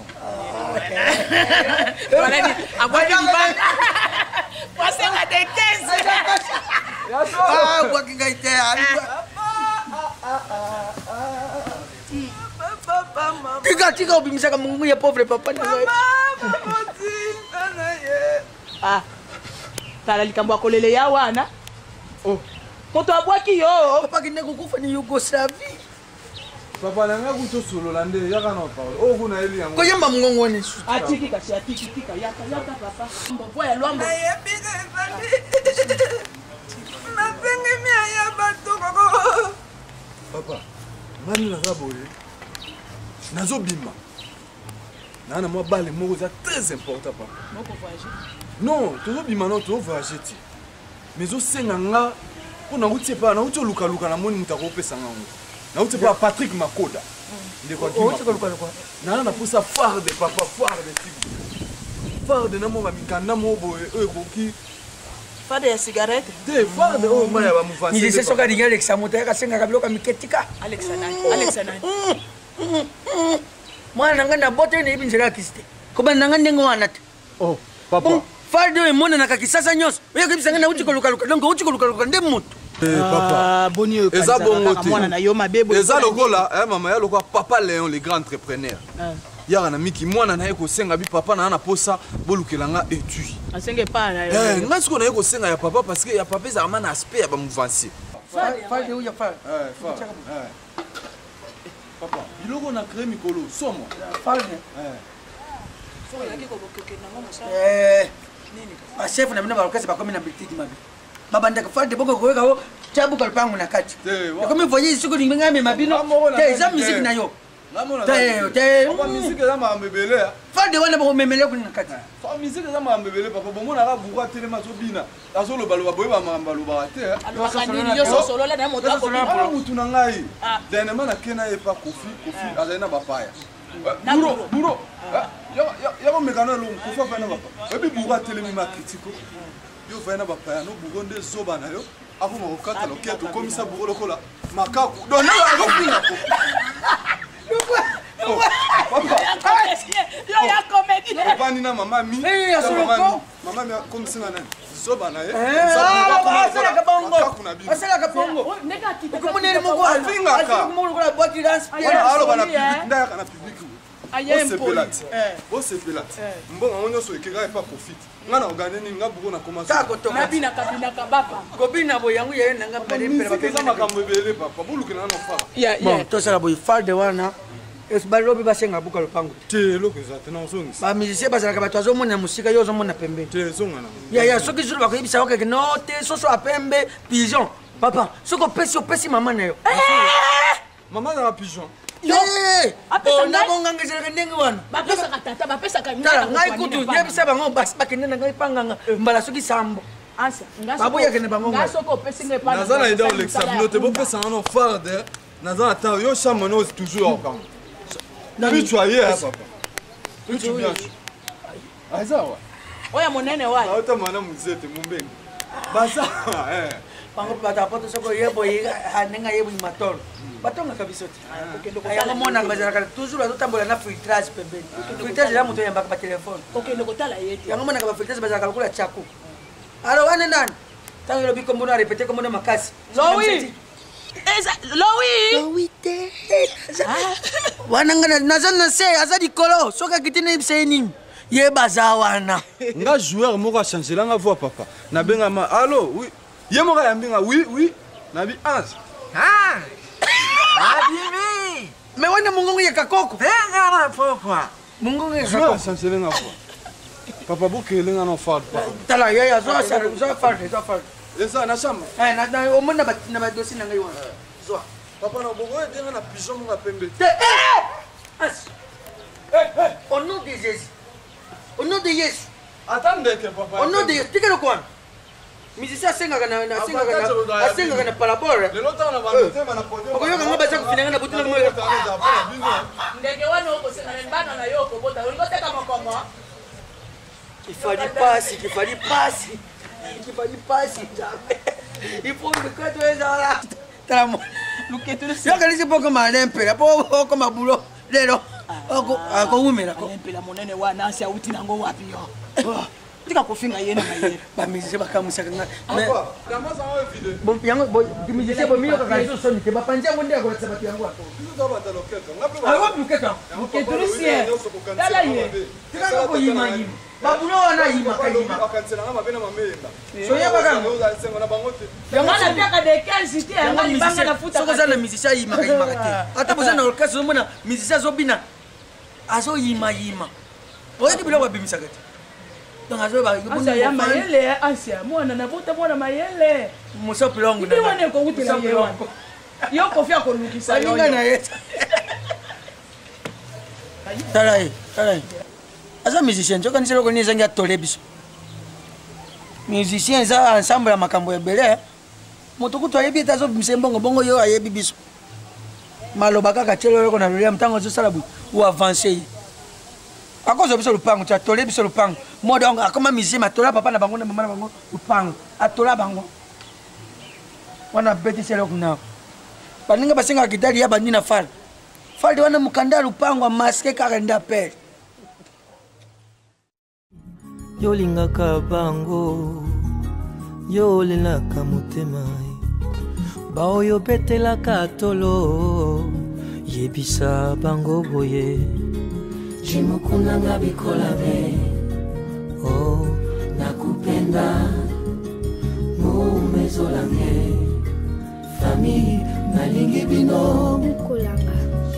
Voilà ni abwaki bibanga. Wasenga de 15. Ah, kwa kingaite. Tika ubimisaka mungu ya pauvre papa ni wewe. Ah. Tala likambo akolele ya wana. Oh. Moto abwaki yo. Papa kineko kufa ni Yugoslavie. Papa nanga kuto solo lande yaka na pa. Oh kuna eli yango. Ko yamba mungu ni. Atiki kasi atiki yaka papa. Mbopo ya lwambo. Mapenge mia ya bato koko. Papa, mani na raboye. Nazo bima. Nana moi balle moko za très important papa. Moko voyager. Non, tozo bima non to voyager ti. Mais o senga nga ko na uti pa na uti luka na moni mutako pesa ngango. Na uti pa Patrick Makoda. Ndeko ki. Uti luka. Nana na pusa phare de papa, phare de tibu. Phare de namo mikanda mo boye koki. Phare ya cigarette. De phare de o maya ba mufasi. Ni c'est soka dinga Alexa mota ka senga kabloka miketika. Alexa nani. Mwana nganda bote ni ibinjira kiste. Koba nanga ndengo wana te. Oh, papa. Fardo e mona na kakisasa nyos. Oyo kibisanga na uti koluka. Donc uti koluka nde moto. Papa. Boni yo eza bongote. Mwana na yo mabebo. Eza lokola, mama ya lokola papa Léon le grand entrepreneur. Yaka na miki mwana na yeko senga bi papa na na posa bolukelanga etui. Asenge pa na yo. Nga siko na yeko senga ya papa parce que ya papa za mana aspect ya ba mouvancier. Fardo ya fa. Papa, biloko na créé mikolo, somo. Fardo. Faut yaki ko bokoke na ngoma sa. Nini? Ba chef na bina ba lokasi ba komi na bitiki mabi. Babanda ka Fardo boko ko ka chabu ka pangu na kati. Ko mi voye siko ninga me mabino. Te za musique na yo. Te. Papa musique za ma mbebele. Fardo wana boko memele ko na kati. Fa musique za ma mbebele papa bomo na ka buka telema so bina. Azo lo balo boye ba mamba lo ba te. Alors kanini yo so solo la na moto ko. Ala mutu na ngai. Dene mana kena e pa kofi azana ba paya. Buro. Ya mekana lo kofa fa na papa. Ebi buka telema ma kritiko. Yo fa na ba paya no bugonde zoba na yo. Ako mo kata lo keto komisa buro lokola. Makaku. Dona ako fina ko. Yo ya comédie. Papa ni na mama mi. Mama mi komisa na zoba na ye. Asala ka bongo. Neka kita. Kumunene moko afinga ka. Kumunene ko la boîte dance. Alo bana public ndaya kana public. Ayempo. O sepelate. Mbonga onyo so ekeka pa profit. Nga na organiser nga buko na commencer. Na bina kababa. Gobina bo yangu ye nanga pere pere ba makambo ebele papa. Buluke na no fa. Bon, to sala boy Fardo wana. Es balobi basenga buka lopango. Te loko ezate na osongisa. Ba musicien bazalaka bato azomona musika yo ozomona pembe. Te songa na. Ya soki zulu bakoyebisa okeke no te soso apembe pigeon. Papa, soko opesi mama na yo. Mama na pigeon. Na bonganga ezalaka ndenge wana. Bapesaka tata, bapesaka nyaka. Ngai kutu yebisa bango bakende na ngai panganga mbala soki sambo. Ansa, baboyakende bango. Ngai soko opesi ngai pa. Nazana ida olexabino te bopesa no farde. Nazana ta yo chambre no toujours au camp. Puis tu aille papa. Puis tu viens. Azawa. Oya monene wapi? Auta mana muzete mumbeni. Basa Pango pata poto soko yebo hanenga yebo matolo. Batonga kabisoti. Aya mona ngazala toujours azotambola na filtrage pembeni. Filtrage la moto yamba ka telefone. Okay lokotala yeti. Yango mona ka filtrage bazala kula chako. Alo wana nani? Tango lobi kombo na répéter kombo na makasi. Lowi. Lowi te. Wana ngana nazana se azadi kolo soka kitine ibseni. Ye bazawana. Nga joueur moko a changer la nga voix papa. Na benga ma allo oui. Ye moko ya mbinga oui. Na bi ange. Ah. Adimi. Mais wana mungongo ya kakoko. Venga na papa. Mungongo ya kakoko. Joueur a changer la nga voix. Papa bokele nga na farde. Tala yaya zo farde. Eza na chambre. Na au moins na ba dossier na ngai wana. Zo. Papa na bongo etenga na pigeon nga pembe. Au nom de Jésus. Au nom de Jésus. Attendez que papa. Au nom de Jésus. Tika quoi? Musicien asengaka na parabole. Lelo tana ba motema na podium. Okoyoka nga baza kofinanga na butu na moyo. Ndenge wana okosenga bana na yo okobota olingoteka mokongo. Il fallait passer. Il faut que tu es là. Tamo. Yo kalisi poko malempela poko mabulo lelo. Ako umela ko. Malempela monene wana asi auti nango wapi yo. Tika kofinga yena mayele. Ba musicien bakamusaka nga. Papa, kama za wa video. Bon yango musicien bo miyo kakazo soni te bapanja ngo ndia ko tsaba yango ato. Tuzo ba taloketa. Ngapi ba. Ayo buketa. Keturusie. Dala ye. Tika ko yima. Babulo wana yima kayima. Akansela nga mabena mamenda. Soya bakanga. Sengo na bangote. Yango na piaka de 15 te yango libanga na futa. Soko za na musicien yima kayima te. Ata boza na orchestre mona musicien zo bina. Azo yima. Oye kibilo ba bimisaka te. Donc azo ba asa ya mayele asia mwana na buta mwana mayele musopi longo na. Ndi wane ko ngutila yewa. Yo kofia ko lukisa yo. Ninga na yeta. Talai. Aza musicien joka niselo ko niza ngia tole biso. Musicien za ensemble ya makambo ya bele. Moto kutu ayebi tazo msembongo bongo yo ayebi biso. Maloba kaka chelo ko na lolia mtango zo sala bu ou avancer. Akozo biso lupango cha tole biso lupango. Modo ngo akoma musicien matola papa na bango na mama na bango lupango. Atola bango. Wana beti selo kuna. Baninga basenga kitali ya bandina fal. Fal wana mukanda lupango maske karenda pe. Yolingaka bango yolelaka motema baoyo betelaka tolo yebisa bango boye jimukunanga bikolabe oh nakupenda mumezolange famille nalingi bino mukolanga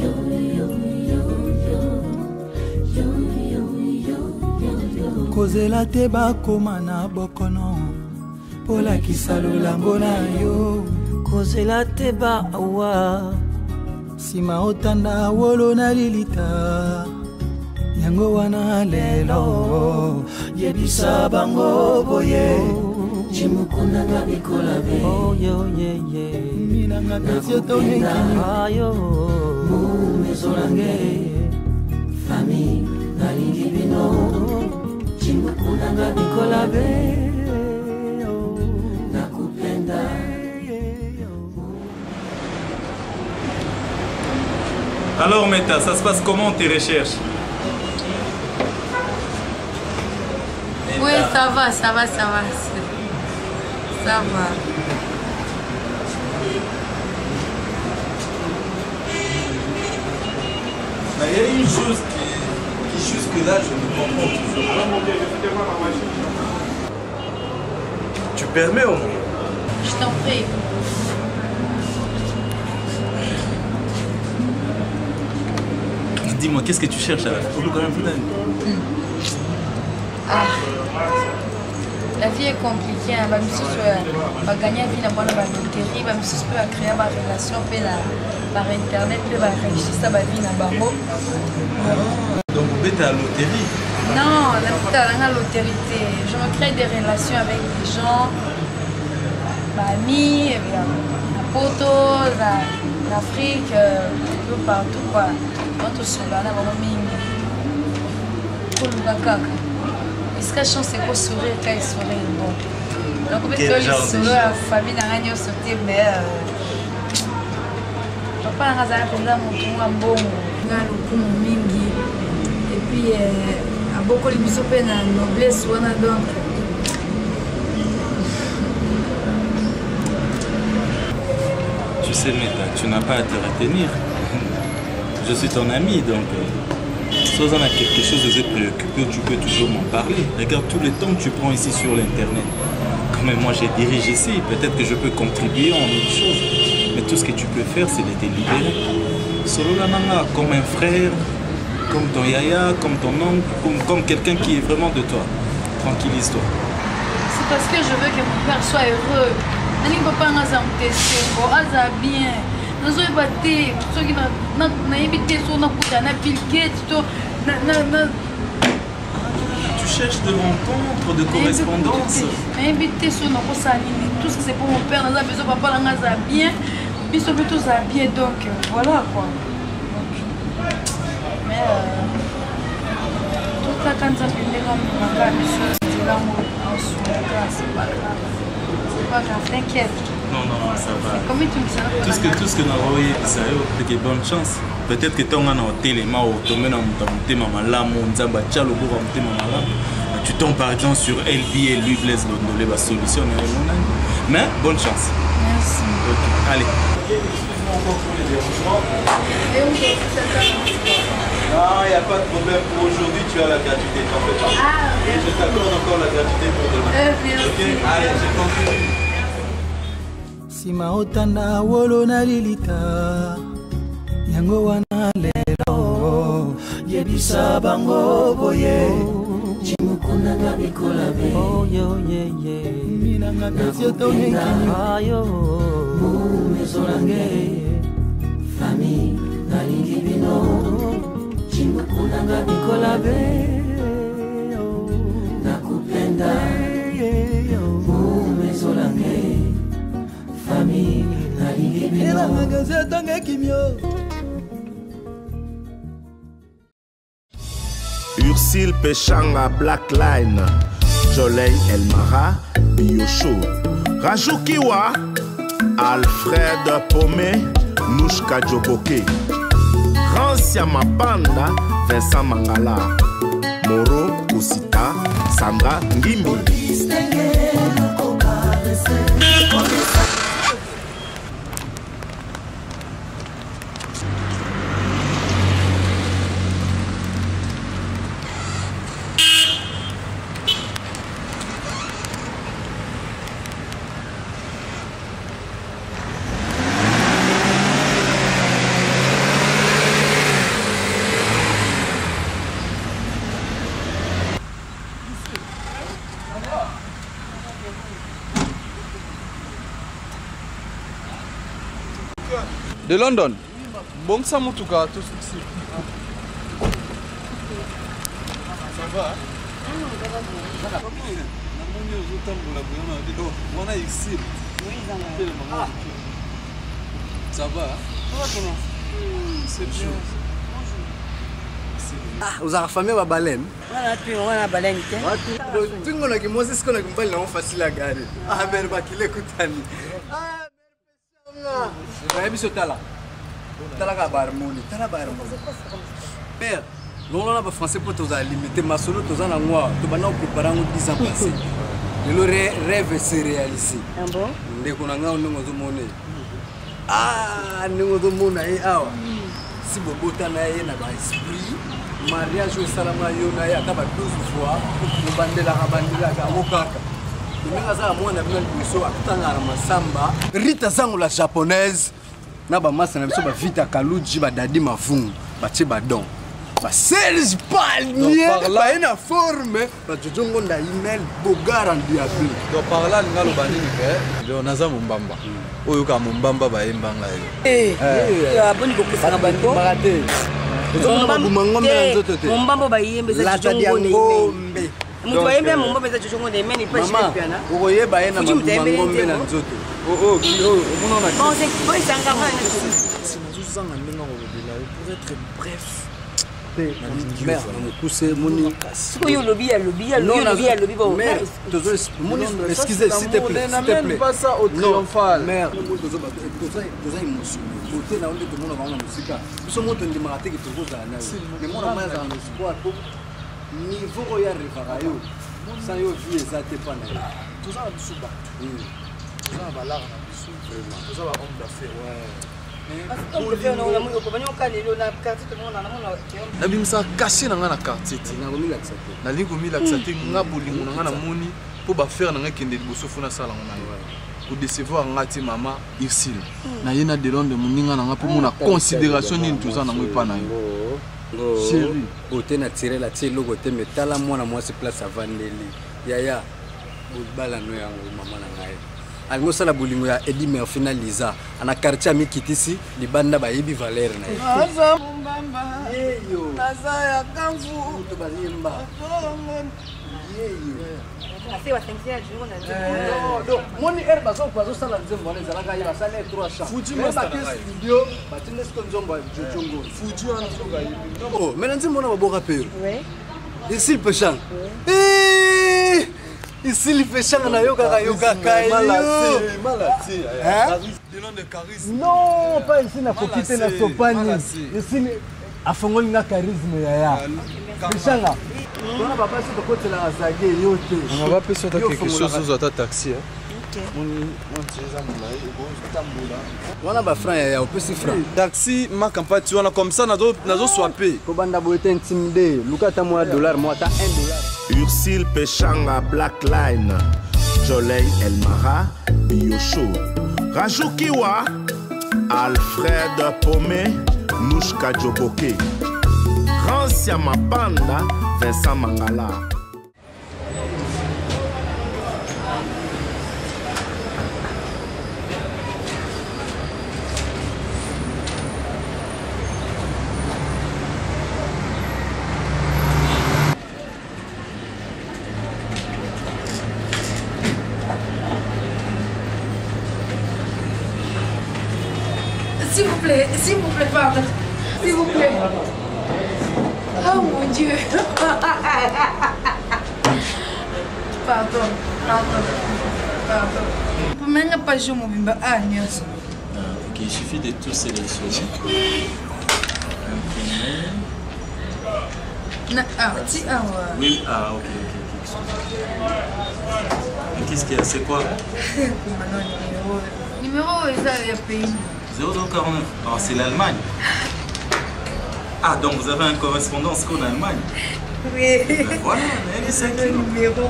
kozela te bakoma na bokono polakisa lolambo na yo kozela te baawa nsima otanda wolo na lilita yango wana lelo yebisa bango boye jimukunanga bikolabe minanga kasi otomekini mumezolange famille nalingi bino jimukunanga bikolabe nakupenda. Alors Meta, ça se passe comment tes recherches? Oui, ça va. Ça va. Mais il y a une chose qui jusque-là, je ne comprends toujours pas. Tu permets au moins? Je t'en prie. Dis-moi, qu'est-ce que tu cherches à la La vie est compliquée. On va gagner la vie dans la loterie. On va créer ma relation par internet. On va enregistrer sa vie dans la banque. Donc vous êtes à la loterie? Non, la loterie. Je me crée des relations avec des gens, amis, à Poto, en Afrique, un peu partout quoi. Tout cela, on a vraiment mis est-ce que la chance est pour sourire quand il sourit bon. Donc peut-être que le sourire la famille n'a rien sauté mais papa n'a rien fait là mon tour en bon. Et puis à beaucoup de bisous peine à noblesse ou à donc. Tu sais Meta, tu n'as pas à te retenir. Je suis ton ami donc. Si on a quelque chose de préoccupé, tu peux toujours m'en parler. Regarde tout le temps que tu prends ici sur l'internet. Quand même moi j'ai dirigé ici, peut-être que je peux contribuer en autre chose. Mais tout ce que tu peux faire c'est de te libérer. Solo la nana comme un frère, comme ton yaya, comme ton oncle, comme quelqu'un qui est vraiment de toi. Tranquillise-toi. C'est parce que je veux que mon père soit heureux. Je ne peux pas bien. Je veux pas tu cherches de rencontres, de correspondance. Tout ce que c'est pour mon père, on a besoin de papa, on a bien. Puis surtout tout ça bien, donc voilà quoi. Mais tout ça quand ça fait des grands c'est l'amour en soi, c'est pas grave. C'est pas grave, t'inquiète. Non, ça va. Comment tu me sens? Tout ce que nous avons eu, ça c'est bonne chance. Peut-être que tu as un téléma ou tu as un tu tombes par exemple sur LB et lui Blaise Londolé va solutionner. Mais bonne chance. Merci. Okay. Allez. Non, il n'y a pas de problème. Pour aujourd'hui, tu as la gratuité. T'en fais pas. Et je t'accorde encore la gratuité pour demain. Ok, allez, je continue. Sima otanda wolo na lilita yango wana lelo yebisa bango boye chimukuna ngabikola be mina ngabisio ayo mumezolange fami nalingi bino chimukuna ngabikola be nakupenda mumezolange Ursile Pechanga Blackline, Jolei Elmara, Biosho, Rajoukiwa, Alfred Pomé, Nouchka Djoboke, Rancia Mapanda, Vincent Mangala, Moro Kusita, Sandra Ngimbi. De London. Bon, ça m'a tout cas, tout ici. Ça va? Ça va? C'est bien. Ah, vous avez famille à baleine? On a baleine. Tu connais que moi, c'est ce qu'on a compris, non facile à garder. Ah, mais il va qu'il écoute. Père, nous on a pas français pour tous limiter ma solo tous en moi, tu vas nous préparer 10 ans passés. Le rêve s'est réalisé. Ah bon? Dès qu'on a un monnaie. Ah, nous avons monnaie. Si vous boutez na esprit, mariage au salama yona ya kaba 12 fois, nous bandela kabandela kabokaka. Rita zangu la japonaise na ba masa na biso ba vita kaluji ba dadi mafungu ba tie ba don ba Serge Palmier ba ina forme ba jojongo nda email bogara ndiapi do par là ngalo banini ke do naza mumbamba oyo ka mumbamba ba embanga ya boni ko kusanga bango marate mumbamba ba yembe za jojongo ne Mtu wa yembe mumbo beza chochongo de meni pas chez piana. Ukoye ba yena mangombe na nzoto. Unaona. Bon c'est quoi ça ngama. Sinazuzanga ndenga ngobela pour être bref. Mère, on pousse moni. Yo lobby bon. Mère, moni excusez s'il te plaît. Pas ça au triomphal. Mère, toza émotion. Côté na onde tout le monde va en musique. Biso moto ndimaka te ki tokoza na. Mais mon amaya za espoir pour niveau oya rivarayo sans yo vie ezate pas na tout ça biso ba tout ça ba lar na biso vraiment tout ça ba homme d'affaires nabimisa caché na nga na quartier te nalingi komilakisa te nga bolingo na nga namoni mpo bafere na nga ekende liboso fo nasala ngo na yo décevoir ngati maman Ursule. Na yena de londe muninga na ngapo mona considération ni ntuza na ngwe pa na yo. Chérie, ote na tirer la tirer logo te metala mwana moi se place avant Nelly. Yaya. Bala no yango maman na ngai. Algo sala bolingo ya Eddie Murphy na Liza. Ana quartier mi kitisi libanda ba yebi Valère na ye. Aza mbamba. Yeyo. Naza ya kamfu. To bazimba. Assez wa sentir jour na donc moni herba so kwa zo sala nzembo na zalaka ya sala 3 champs. Fuji master studio, batinde sko nzombo jojongo. Fuji wana zonga yebi. Oh, mais nzembo na baboka pe. Ouais. Ici le péchant. Ici le péchant na yoga yoga kai. Malati. Hein? De nom de charisme. Non, pas ici na kokite na sopani. Ici afongoli na charisme ya. Péchanga. On va passer de côté la Zagé yote. On va passer sur quelque chose aux autres taxi. OK. On a ba franc ya opesi franc. Taxi ma campagne tu on comme ça nazo swapé. Ko banda boete intimidé. Lukata moi $, moi ta $1. Ursile Pechanga Blackline, Joleil Elmara, Bioshow, Rajoukiwa, Alfred Pomé, Nouchka Djoboke, Rancia Mapanda, Vincent Mangala. S'il vous plaît, pardon. S'il vous plaît. Oh mon Dieu. Pardon. Pour même pas jouer mon bimba. Ok, il suffit de tout sélectionner. Oui, ok. Qu'est-ce qu'il y a? C'est quoi? Numéro, ils ont payé. 0,49. Ah, c'est l'Allemagne. Ah, donc vous avez une correspondance qu'en Allemagne? Oui. Ben voilà, mais c'est le numéro.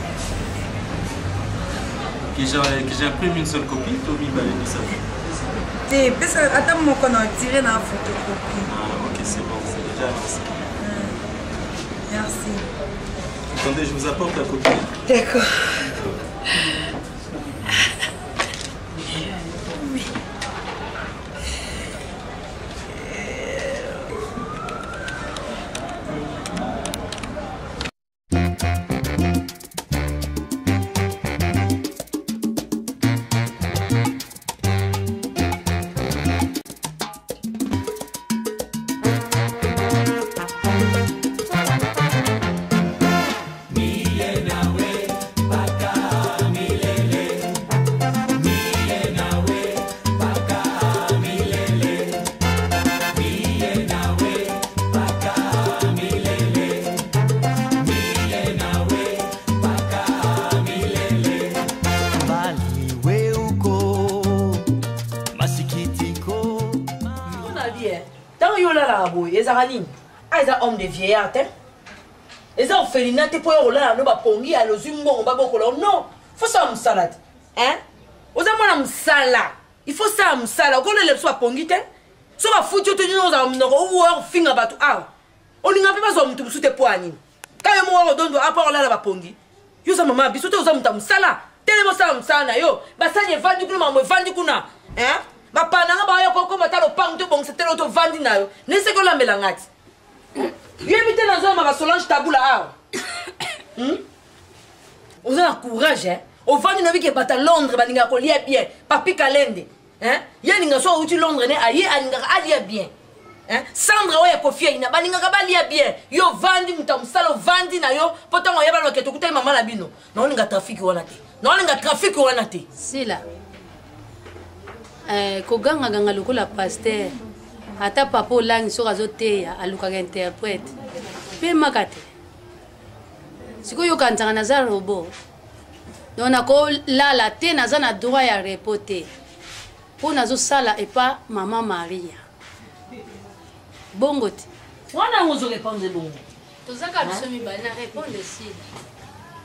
Que j'imprime une seule copie, Tommy Balédi, ça fait. Parce que, attends, moi, qu'on a tiré dans la photocopie. Ah, ok, c'est bon, c'est déjà avancé. Merci. Attendez, je vous apporte la copie. D'accord. homme de vieillard, et ça, orphelinat, tu peux là, nous va pongi à l'ozumbo, on va beaucoup non, faut ça une salade, hein? Vous avez une salade, il faut ça une salade, quand les soit pongi, ça va foutre tout nous à un finger bateau, ah, on n'y a pas besoin de sous tes poignées. Quand moi on donne à part là la pongi, yo ça maman, bisous aux hommes une salade, tellement ça une salade, yo, bah ça y est vendu que maman vendu kuna, hein? Bah pas n'a pas yo comme t'as le pain de bon, c'était l'autre vendu na yo, ne sais que la mélangate. Viens éviter dans un ma Solange tabou là. Vous avez un courage, hein? Au vent du navire qui est à Londres, bah n'inga collier bien, papi calende, hein? Y'a n'inga soit où tu Londres né, aïe n'inga allié bien, hein? Sandra ouais Kofi ina, bah n'inga kabalia bien. Yo vandi mutam salo vandi na yo, pourtant on y a pas le que tu coûtes maman la bino. Non n'inga trafic ou anate, non n'inga trafic ou anate. C'est là. Koganga ganga lokola pasteur. Ata papa olangi soki azoteya alukaka interprète mpe makate sikoyo yokanzaka naza robo donc nakolala te naza na droit ya repo te mpo nazosala epa mama maria bongo te wana yango ozorépondre bongo tozaka biso mibale na répondre sila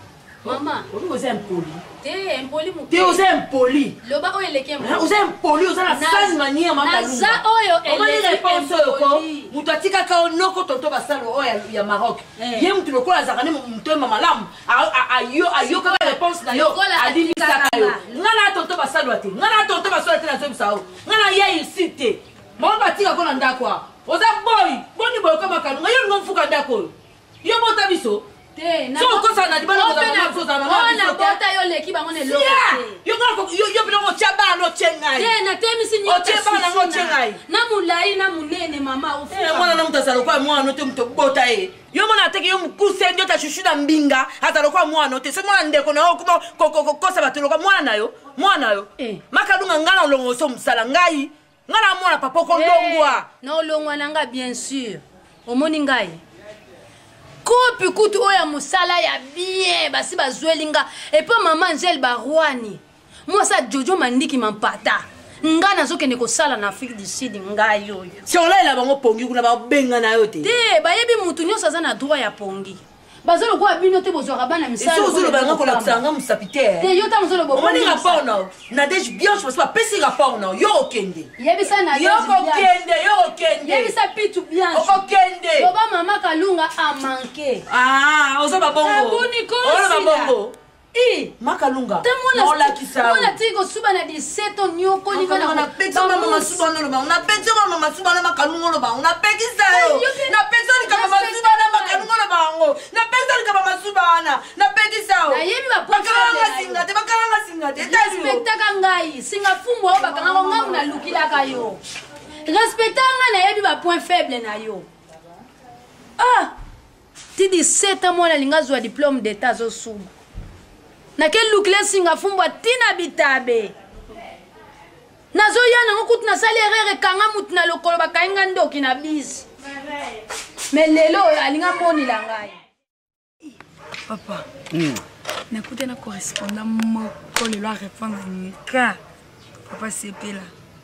Maman. Vous êtes impoli. T'es impoli, mon père. Vous êtes impoli. Loba oyo eleki mo. Vous êtes impoli, vous avez la seule manière maman. Naza oyo eleki impoli. Mutu atika ka onoko tonto basalo oyo ya Maroc. Ye mutu lokola zakane mutu mama lam. Ayo ka réponse na yo. Adi misaka yo. Ngana tonto basalo ate. Ngana tonto basalo ate na so bisao. Ngana ye ici te. Mon batika ko na ndakwa. Oza boy. Boni boy ko makanu. Ngayo ngomfuka ndako. Yo bota biso. So kosa na dibana ko na so za mama. Ona bota yo leki bango ne lo. Yo bilo mo chaba no chengai. Na temisi ni. O chaba na ngo chengai. Na mulai na munene mama ufu. Mwana na mtasalo kwa mwana te mto bota e. Yo mwana teke yo mkuse ndio ta shushu na mbinga atalo kwa mwana te. Se mwana ndeko na ko kosa batelo kwa mwana yo. Mwana yo. Makadunga ngana olongo so msala ngai. Ngana mwana papa ko ndongwa. Na olongwa nanga bien sûr. Omoni ngai. Kopi kutu oya musala ya bien basi bazwelinga et puis maman Angel Barwani moi ça Jojo Mandiki mampata nga nazokende kosala na Afrique du Sud nga yoyo si olela bango pongi kuna ba benga na yo te bayebi mutu nyonso aza na droit ya pongi bazolo kwa bino te bozwaka bana misala so zolo banga kola kusanga musapite te yo ta mozolo bo omoni rapport na Nadège bien je pense pas pesi rapport na yo okende yebisa na yo okende yebisa pitu bien okende loba mama Kalunga a manqué ozo babongo ozo babongo Makalunga mola kisa mola tiko suba na 17 ans nyoko ni bana na pekisa mama suba no ba na pekisa mama suba na Makalunga lo ba na pekisa yo na pekisa ni kama suba na Makalunga lo ba ngo na pekisa ni kama suba na pekisa yo na yebi ba bakalanga singate respecta ngai singa fumbo bakanga ngamu na lukila ka yo respecta nga na yebi ba point faible na yo ti 17 ans mwana linga zwa diplôme d'état zo suba na quel look les singa fumbo tina bitabe nazo yana ngokutu na sali erreur kanga mutu na lokolo bakainga ndoki na bis mais lelo alinga moni la ngai papa nakuta na correspondant moko lelo arépondre nika papa sepela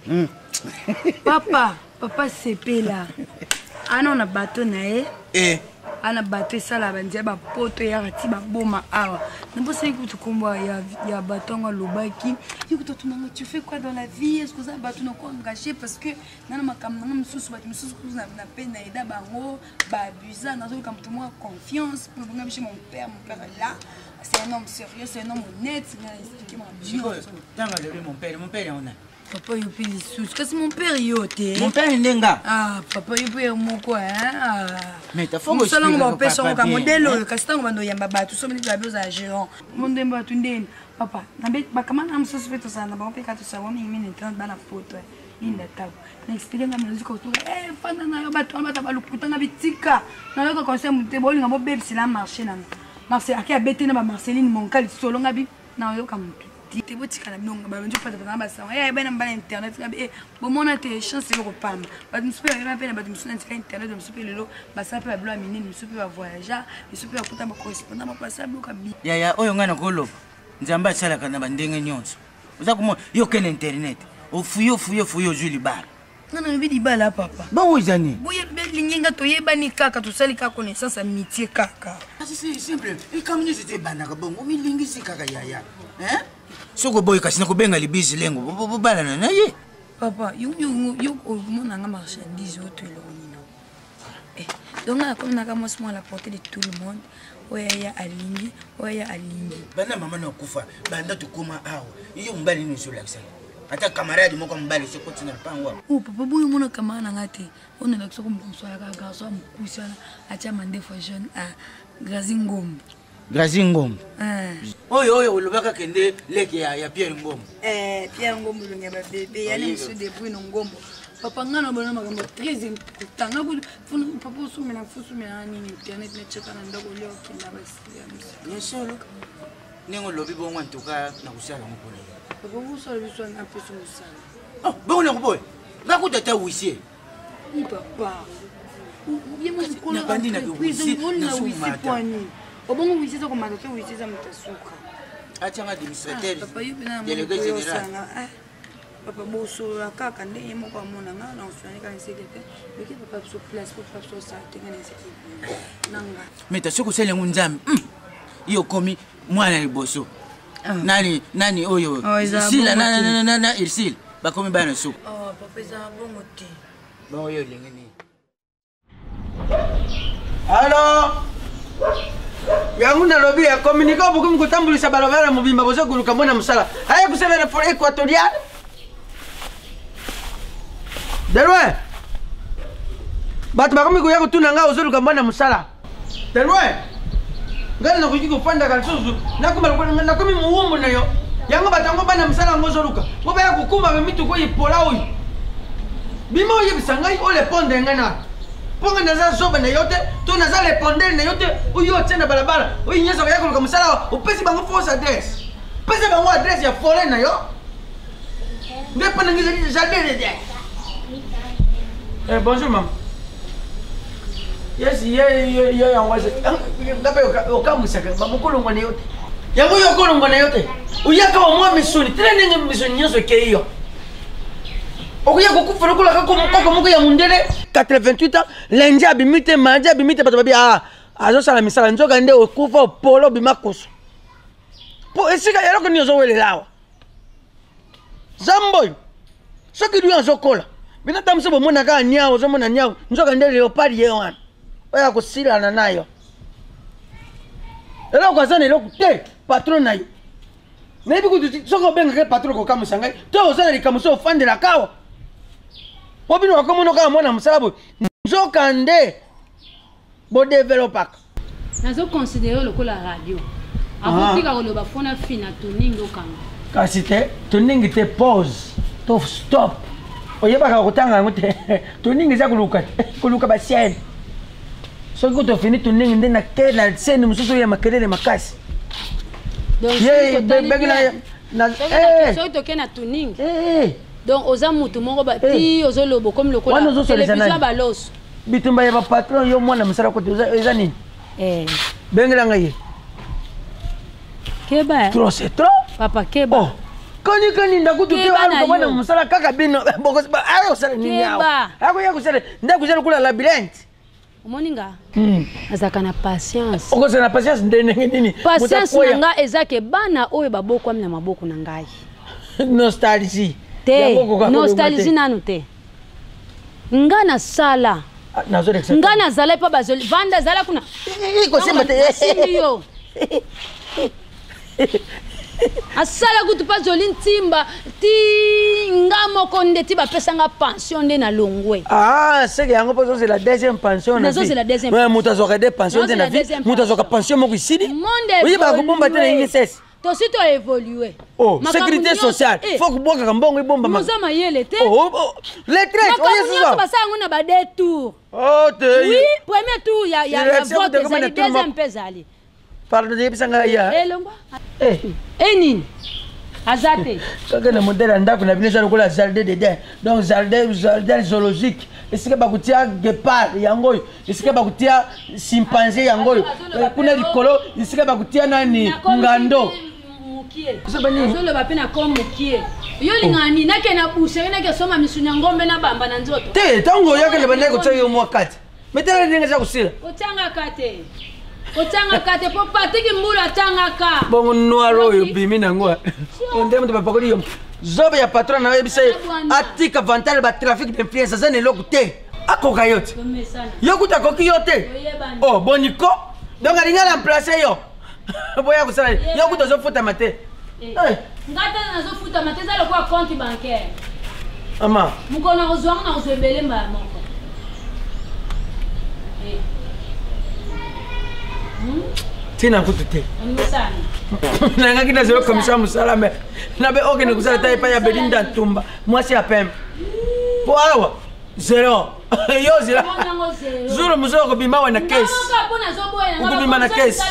papa sepela ana na bateau na ye ana bateau esala bandia bapoto ya rati baboma awa nabosaki kutu kombo ya bateau ngo alobaki yokuta tunanga tu fais quoi dans la vie est-ce que oza bateau nako engagé parce que nana makambo nanga mosusu bato mosusu na peine na eda bango baabusa nazoyoka moto moko ya confiance pour bonga biche mon père est là c'est un homme sérieux c'est un homme honnête il a expliqué mon père on a papa yopi lisusu kasi mon père yo te mon père ndenga papa yopi moko mais ta fongo mosalango bapesongo ka modele oyo kasi ntango bando oyamba bato so miniti babi ozala géant mondembo bato ndeni papa bakama na mosusu mpe tosala na bango mpe ka tosala mingi mine internet bana poto inda tabo na explike nga milozika otoka fanda na yo bato wana bata balukutanga bitika nayoka conseil mote bolinga bobebisela marché nanga marché ake abete na bamarceline monkali solonga bi nayoka motu te botikala binonga balongi opata bazanga basango bana mbala internet ngabi bomona te chance ekopamba bato mosusu mpe bayeba mpe na bato mosusu na ntika internet mosusu mpe lelo basala mpe babilo ya minene mosusu mpe bavoyageur mosusu mpe bakuta bacorrespondant moko basala biloka bi yaya oyo ngai nakoloba nzambe asalaka na bandenge nyonso oza komona yo kene internet ofuyo ozwi libala ngana lobi libala papa bango ezani boyelingi nga toyebani kaka tosali kaka connaissance ya métier kaka simple ekambo nyonso te ebandaka bongo omilingisi kaka yaya soko boy kasi nakobenga libisi lengo bobalana na ye papa yo omonanga marchandise oyo toelonina donc nakominaka mwasi mwa la portée de tout le monde oya alingi bana mama nakufa banda tokoma awa iyo mobali nini ezolakisana ata camarade moko mobali sekoti na lupango papa boyo omona camarade nanga te onalakisa komokoso ya garso ya mokusi wana atia mandefa jeune a Grazi Ngombo oyo olobaka kende leke ya Pierre Ngombo Pierre Ngombo longa ba bébé yani monsieur de Bruno Ngombo papa ngana bona makambo très important ngako papa somela fusumela nini internet na cheka na ndako leo kinda basi yesolo ningo lobi bongo ntoka na kusala ngopona papa busala biso na peso musala bongo na kuboy ngako tata wisie ni papa yemo sikolo na bandi na wisie na sumata obongo wisiza komata te wisiza mutasuka achanga administrateur délégué général papa boso kaka ndenge moko amona nga na osani kana sekete beki papa so place pour papa so sa tenga na sekete nanga mais ta soko sele ngunzambi yo komi mwana liboso nani oyo sila na irsil bakomi bana so papa eza bongo te bon oyo lingeni alors yangu nalobi ya communique beaucoup mkutambulisa balabala mubimba bozo kuluka mwana musala haya kusema for equatorial Delwe batu bakomi kuya kutuna nga ozoluka mwana musala Delwe ngani nakuji kupanda kalsuzu nakomi muumbu nayo yango batango bana musala ngozoluka ngoba ya kukuma bemitu ko ipola oyi bima oyi bisangai ole ponde ngana ponga naza soba na yote to naza le ponder na yote uyo tena balabala oyi nyesa yako luka musala upesi bango force address pesa bango address ya foreign na yo ndepa nangiza jardin de bonjour maman yes yo yangoze ngabe okamusaka bamukolongwa na yote yango yo kolongwa na yote uyaka wa mwa misuni tena misuni nyoso ke iyo okuya kokufuna kula kako moko ya mundele 88 ans lundi abimite mardi abimite bato babi azosala misala nzoka nde okufa polo bimakoso po esika eloko nini ozowelela awa zamboyo soki lui azokola bina tamuso bomona kaka niawo ozomona niawo nzoka nde leopard ye wana oyo akosilana nayo eloko aza na eloko te patron na yo nayebi kutu soki obengaka patron kokamusa ngai to ozala likamuso ofandela kawa obino wakomona kaka mwana mosala boye nzoka nde bodevelopaka nazoconsidere lokola radio akotika koloba fona fina toningi okanga kasi te toningi te pause to stop oyebaka kotanga yango te toningi eza koluka basiene soki kotofini toningi nde na sene mosusu ya makelele makasi soki toke na toningi donc oza mutu moko ti ozolobo comme lokola télévision baloso bitumba ya bapatron yo mwana mosala kote eza nini bengelanga ye keba trop c'est trop papa keba kani ndakutu te aluka mwana mosala kaka bino osala nini awa akoya kusala nde kusala kula labyrinthe omoninga azaka na patience okozala na patience nde ndenge nini patience na nga ezake bana oyo babokwami na maboko na ngai nostalgie te nostalgie nanu te nga na sala nga na zala pa bazoli vanda zala kuna kosemba te yo asala kutu pa zoli ntimba ti nga moko nde ti bapesa nga pension nde na longwe seke yango mpo ozozela deuxième pension na vie moto azwaka de pension te na vie moto azwaka pension moko isili oyebaka kobomba te na INSS tosi to évoluer sécurité sociale faut kubwaka mbongo ibomba moza mayele te les traits oyesusa basala ngo na ba deux tours oui premier tour ya vote ezali deuxième pe ezali pardon yebisanga ya elongwa nini aza te kaka na modele ya ndako na bino eza lokola jardin de dain donc jardin zoologique esika bakutia guépard yango oyo esika bakutia chimpanzé yango oyo kuna likolo esika bakutia nani ngando ozoloba mpe na ko mokie yo lingaka nini nake na boucherie nake soma misuni ya ngombe na bamba na nzoto te ntango oyakele bandaki kotia yo mwa kati metala ndenge eza kosila otiangaka te otiangaka te po patiki mbulu atiangaka bongo noir oyo bimi nango nde moto bapakoli yo zobe ya patron na yebisa atika vantale batrafic d'influence aza na eloko te akoka yo te yo kuta akoki yo te boniko donc alinga na place yo boya kosala yo kuta ozofutama te ngata nazofutama te eza lokola compte bancaire ama mokona kozwanga na kozwa ebele mbala moko tina kutu te nangaki na zelo komisa mosala me nabe okende kosala ta epai ya belinda ntumba mwasi ya pembe po awa zero yo zela zulu mozo okobima wa na kesi okobima na kesi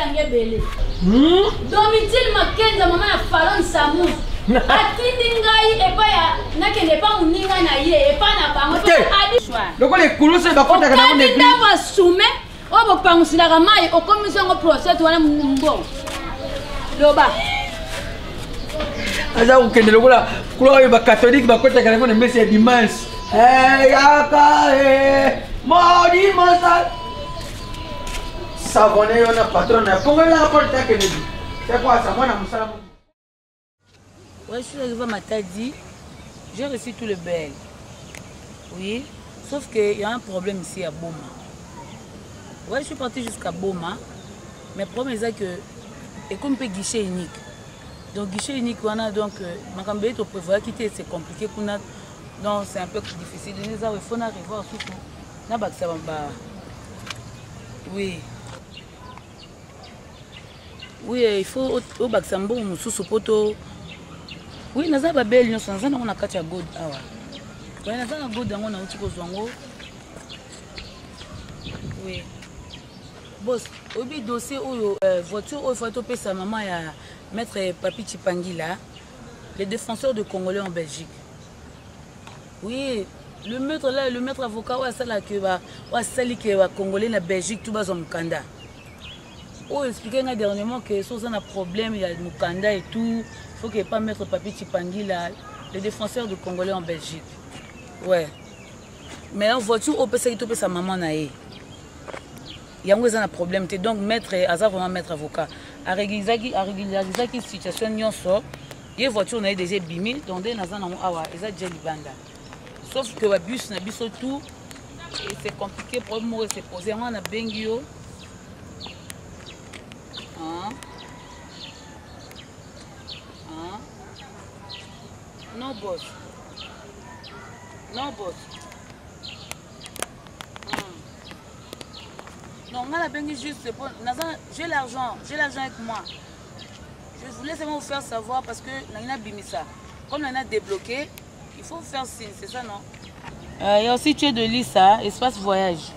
domitile makenza mama ya falon samus atindi ngai epai ya nakende epa moninga na ye epa na bango lokola ekuluso bakotaka nango na église basume oyo bopangusilaka mai okomisi yango procete wana mbongo loba aza kokende lokola kula oyo bakatholike bakotaka nango na mesi ya dimanche yaka modi mosal savonné on a patron na pongo la porte que ne dit c'est quoi ça moi na musala ouais je suis arrivé à Matadi j'ai reçu tout le bel oui sauf que il y a un problème ici à Boma ouais je suis parti jusqu'à Boma mais le problème c'est que et comme peut guichet unique donc guichet unique on a donc ma cambe to prévoir quitter c'est compliqué qu'on a donc c'est un peu difficile il faut arriver surtout na bakisa bamba oui oui il faut au bakisa mbo mususu poto oui naza ba belle nyonso naza na kati ya god awa ouais naza na god yango na uti ko zwango oui boss obi dossier oyo voiture oyo faut pesa maman ya maître Papi Chipangila les défenseurs de Congolais en Belgique. Oui, le maître là, le maître avocat, ouais, ça là que va Congolais na Belgique tout bas en Mukanda. Oh, expliquer dernièrement que ça a un problème, il y a Mukanda et tout. Il faut qu'il n'y ait pas maître Papi Chipangi là, les défenseurs de Congolais en Belgique. Ouais. Mais en voiture, on peut s'arrêter sa maman naïe. Il y a un problème. Donc maître, Aza vraiment maître avocat. À régulariser la situation nyonso. Il y a une voiture naïe déjà bimi, donc des nazan amu awa, ils ont déjà libanda. Sauf que le bus n'a pas tout, et c'est compliqué pour moi c'est posé. On a bengio. Non boss. Non boss. Non, on a bengi juste pour. J'ai l'argent avec moi. Je voulais seulement vous faire savoir parce que Nana Bimisa, comme Nana débloqué, il faut faire signe, c'est ça non? Il y a aussi tué de Lisa, espace voyage.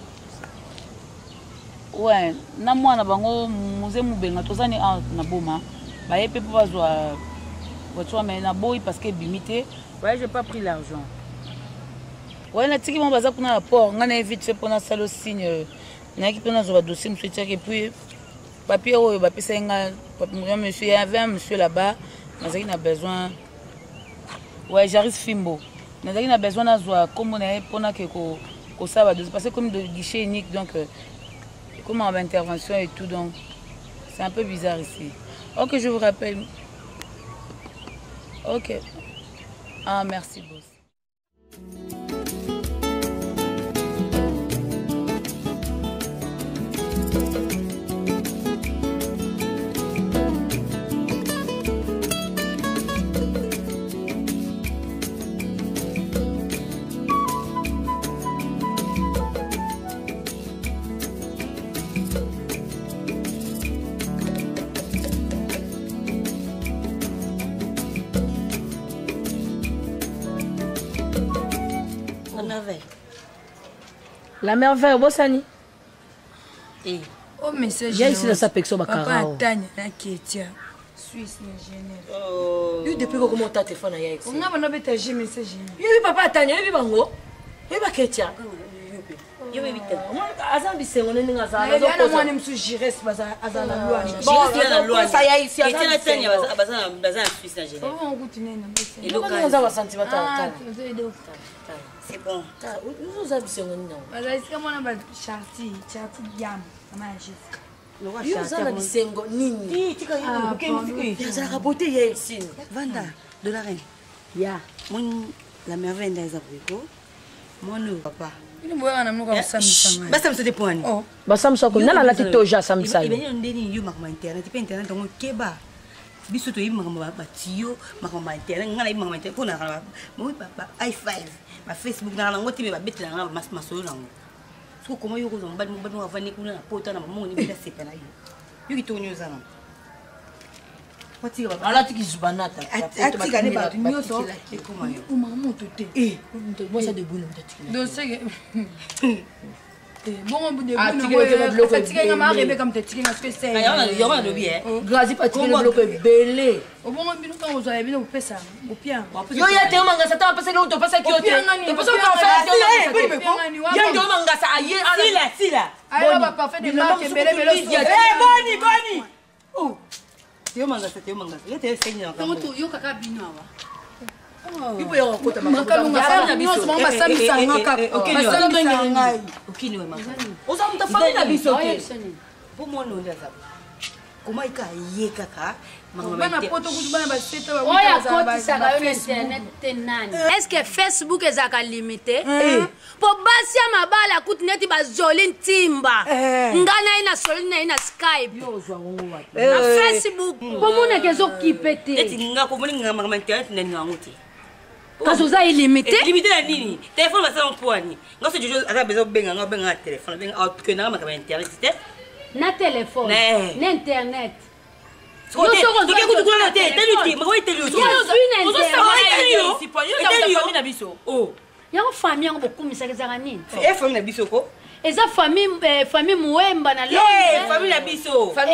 Ouais, na moi na bango musée mubenga tozani na boma. Ba yepe pour bazwa voiture mais na boy parce que bimité. Ouais, j'ai pas pris l'argent. Ouais, na tiki mon baza kuna rapport, ngana vite fait pour na salo signe. Na qui pena zo dossier monsieur et puis papier oh ba pesa nga monsieur, il y avait un monsieur là-bas, il a besoin. Ouais, j'arrive Fimbo. Il a besoin de comme on est pour que ça va passer comme de guichet unique, donc comme en intervention et tout, donc c'est un peu bizarre ici. Ok, je vous rappelle. Ok. Ah, merci, boss. La merveille, Bossani. Oh, mais c'est génial. Ici, ça peut être Papa, Tanya, Ketia. Suisse, Nigeria. Oh. Depuis que comment t'as téléphone à Yax? On a un peu de génie, c'est génial. Oui, papa, Tanya, oui, Bango. Oui, Ketia. Oui, oui, Azan Bissé, on est dans Azan. Il y a un moyen de me suggérer, c'est Azan la loi. Bon, la loi. Ça y est, ici, Azan Tanya, Azan Suisse, Nigeria. Oh, on goûte une. Et donc, on a un sentiment. C'est bon. Nous avons besoin de nous. Parce que moi, on a Charti Diam. Yozana bisengo nini? Ah, ça a raboté hier ici. Vanda, de la reine. Ya, mon la merveille des abricots. Mon papa. Il me voit un amour comme ça. Basta me se dépone. Oh, basta me so comme nana la titoja samsai. Il est ndeni yo makama internet, pas internet donc keba. Biso to yi makama ba tiyo, makama internet, ngala yi makama internet ko na kala. Mo papa i5. Ma Facebook na ngoti be ba betela na masolo nango. So comment yo ko zomba mo ba no avani kuna na pota na mo ni bela sepa na yo. Yo ki to nyoza na. Wati ba ala tiki zubanata. Ati ka ne ba nyoso e kuma yo. O maman to te. Moi ça de boulot tati. Donc c'est bon on de boulot. Tati ka ma rebe comme tati ka que c'est. Yo ma do bien. Grazi pati le bloc belé. O bon bino ka o za bino pesa. O pia. Yo ya te manga sa ta pesa lo to pesa ki o te. To pesa ko fa. Ya yo manga sa aye ala. Sila. Ayo ba pa fait des marques belé. Boni. Oh. Teo manga. Yo te senya ka. Como tu yo kaka bino awa. Ipo yo ko ta manga. Makalunga fa biso mo ba samisa ngaka. Okini we manga. O sa mta fa na biso ke. Pour moi, non, comment il y a kaka? Est-ce que Facebook est limité? Pour basia mabala kuti neti bazolin timba. Ngana ina solina ina Skype. Na Facebook. Pour mon kezo kipete. Eti nga ko moni nga mama internet nani ngamuti. Kazo za illimité? Limité na nini? Téléphone va ça poani. Nga so jojo ata bezo benga nga benga téléphone benga out que na mama internet. Na téléphone. Na internet. Yo soko to ke kutu na te teluti ma ko teluti yo famille na biso oh ya ko famille yango bokumisa kezaka nini famille na biso ko eza famille muemba na leo famille na biso ba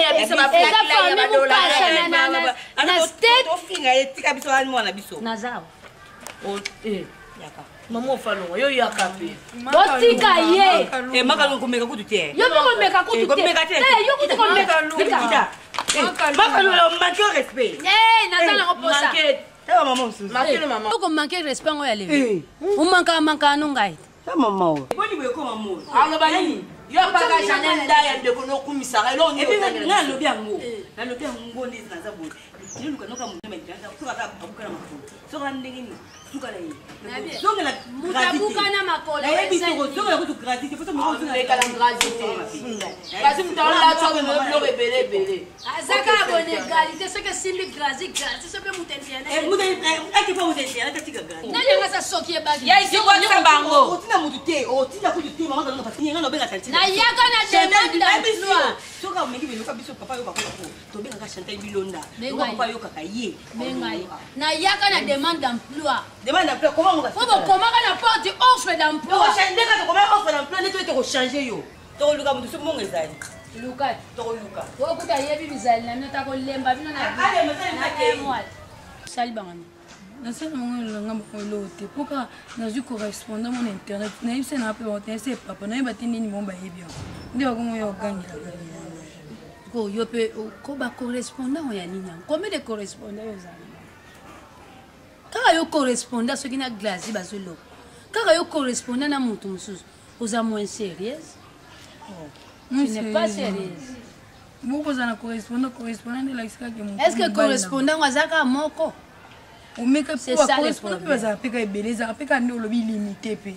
famille na state ofinga etika biso ani mwana biso nazao oh yaka maman falongo yo yakape botika ye makalo komeka kutu te yo komeka kutu te yo kutu komeka makalo manque respect nazala ngoposa tawa maman susu maman ko manque respect ngo ya lewe manka no ngai ta maman boni boye ko maman alo bani yo paka Chanel ndaya ndeko no kumisaka lo nyo na lobi yango ndi na zabu ni luka noka mundu mekanda so ata abukana makolo so ka ndengini suka la yi so ngela mutabukana makolo na yebi so ngela kutu gratuité foto mo na kala gratuité kasi mutala tsobe no bloke bele azaka abone égalité ce que simbi gratuité so pe mutendiana ake pa mutendiana katika gratuité nani ngasa soki ebagi ya isi kwa nyoka bango otina mutu te otina kutu te mama kana pati ngana obenga tanti na yaka na demanda biso so ka mengi biluka biso papa yo bakolo to benga ka Chantal Bilonda papa yo kaka ye na yaka na demande d'emploi comment on va faire comment on apporte offre d'emploi comment offre d'emploi ne te changer yo to luka mutu so monga ezali luka to luka wo kuta yebi bizali na nota ko lemba bino na moi sali bangana nasala mongo nga mokolo te poka nazwi correspondant mon internet nayebisa na pe baotese papa nayeba te nini mo bayebi yango nde bakongo yo ogangela ko yo pe ko ba correspondant ya nini combien de correspondants ozali kaka yo correspondant soki na glace bazoloko kaka yo correspondant na mutu mosusu oza moins sérieuse tu n'es pas sérieuse bokozala correspondant nde lakisikaki est ce que correspondant azaka moko omeka correspondant mpe bazala mpe ka ebele ezala mpe ka nde olobi limité mpe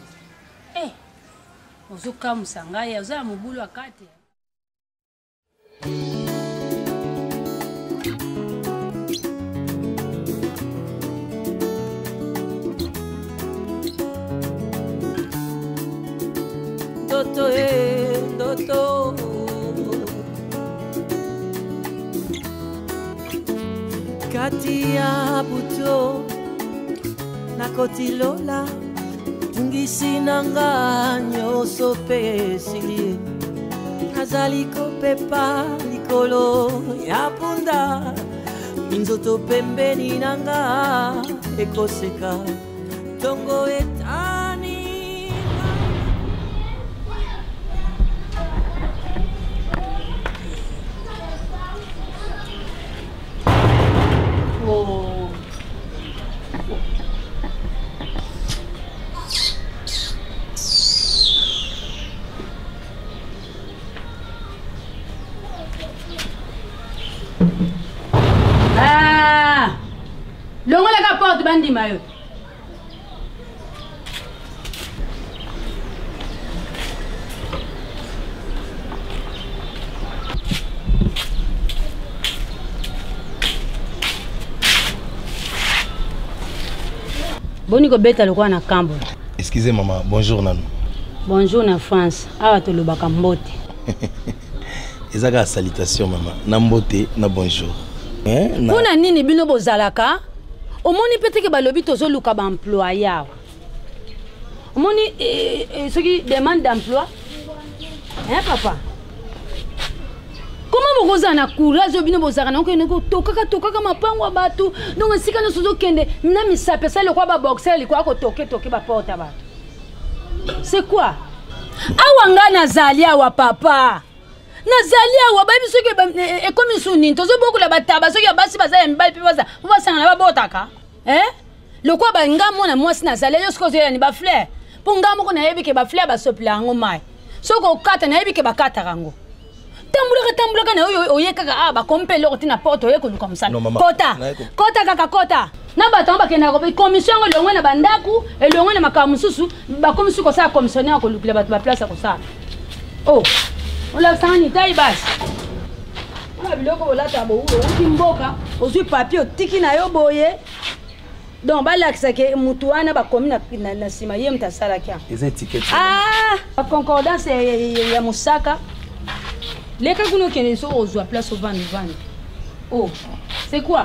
ozokamusa ngai ozala mobulu akate Ndoto ndoto kati ya buto nakotilola tungisi nanga nyonso pe esili nazali kopepa likolo ya punda minzoto pembeni nanga ekoseka tongo etani longola ka porte bandima yo boni kobeta lokwa na kambo. Excusez maman, bonjour nano. Bonjour na France, awa tolobaka mbote. Ezaka salutation maman, na mbote na bonjour. Pona nini bino bozalaka? Omoni peut-être balobi tozoluka ba employé awa. Omoni ceux qui demandent d'emploi. Hein papa? Comment vous avez un courage bino bozaka na ko tokaka mapango batu donc sika no sozo kende na misape ça le quoi ba boxer le quoi ko toke ba porta ba. C'est quoi? Awanga nazali awa papa. Nazali awa ba biso ke e comme suni tozo beaucoup la bataba so ke basi baza mbali pe baza sanga na ba botaka. Le quoi ba ngamo na mwasi nazali yo siko zo ni ba fleur. Po ngamo ko na yebi ke ba fleur ba sopla ngo mai. So ko kata na yebi ke ba kata rango. tambulaka na yo oye kaka ba kompelo kotina porte oye koluka msala kota kaka kota na bato bakenda ko commission elongwe na bandaku elongwe na makamususu ba commission ko sa commissionnaire ko lukila bato ba place ko sa oh ola sani tai basi ola biloko olata bo uti mboka ozwi papier otiki na yo boye donc balakisa ke mutu wana bakomi na sima ye mtasala kya ba concordance ya musaka leka kuno kene so ozwa place au vendre. Oh, c'est quoi?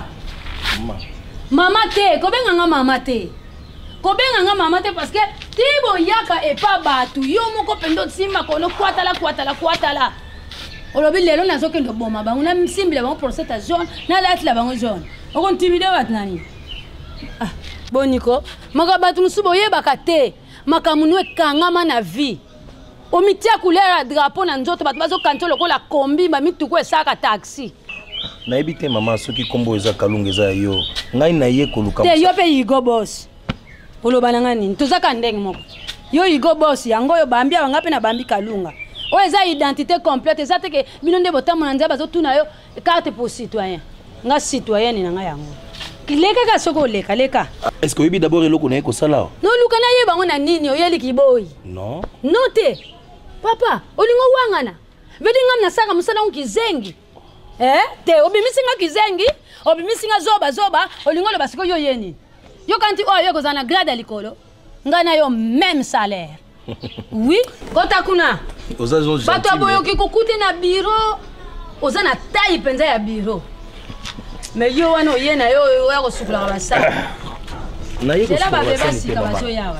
Maman te, kobenga nga mama te. Kobenga nga mama te parce que tibo yaka e pa batu yo moko pendo simba kono kwatala. Olobi lelo nazo kendo boma ba una msimbile ba procès ta jaune na lati la bango jaune. Oko intimide wat nani? Ah, boniko, maka batu musubo yebaka te. Makamunwe kangama na vie. Omitia couleur à drapeau na nzoto bato bazo kanto lokola kombi ba mituko esaka taxi. Na ebite mama soki kombo eza kalunga eza yo. Ngai na ye koluka. Te yo pe yigo boss. Oloba nanga nini? Tozaka ndenge moko. Yo yigo boss yango yo bambia banga pe na bambi kalunga. O eza identité complète eza te ke bino nde botamu na nzaba bazo tuna yo carte pour citoyen. Nga citoyen na nga yango. Leka ka soko leka. Est-ce que oyebi d'abord eloko na ye kosala? No luka na ye bango na nini oyeli kiboyi? Non. Non te. Papa, olingo wangana. Vedi ngam na saka musala unkizengi. Te obimisi nga kizengi, obimisi nga zoba, olingo lo basiko yo yeni. Yo kanti o yo kozana grade likolo. Ngana yo même salaire. Oui, kota kuna. Ozazo gentil. Bato boyo kikukuti na bureau. Ozana taille penza ya bureau. Mais yo wana yena yo ya kosukula basaka. Na yeko sukula basaka bazo yawa.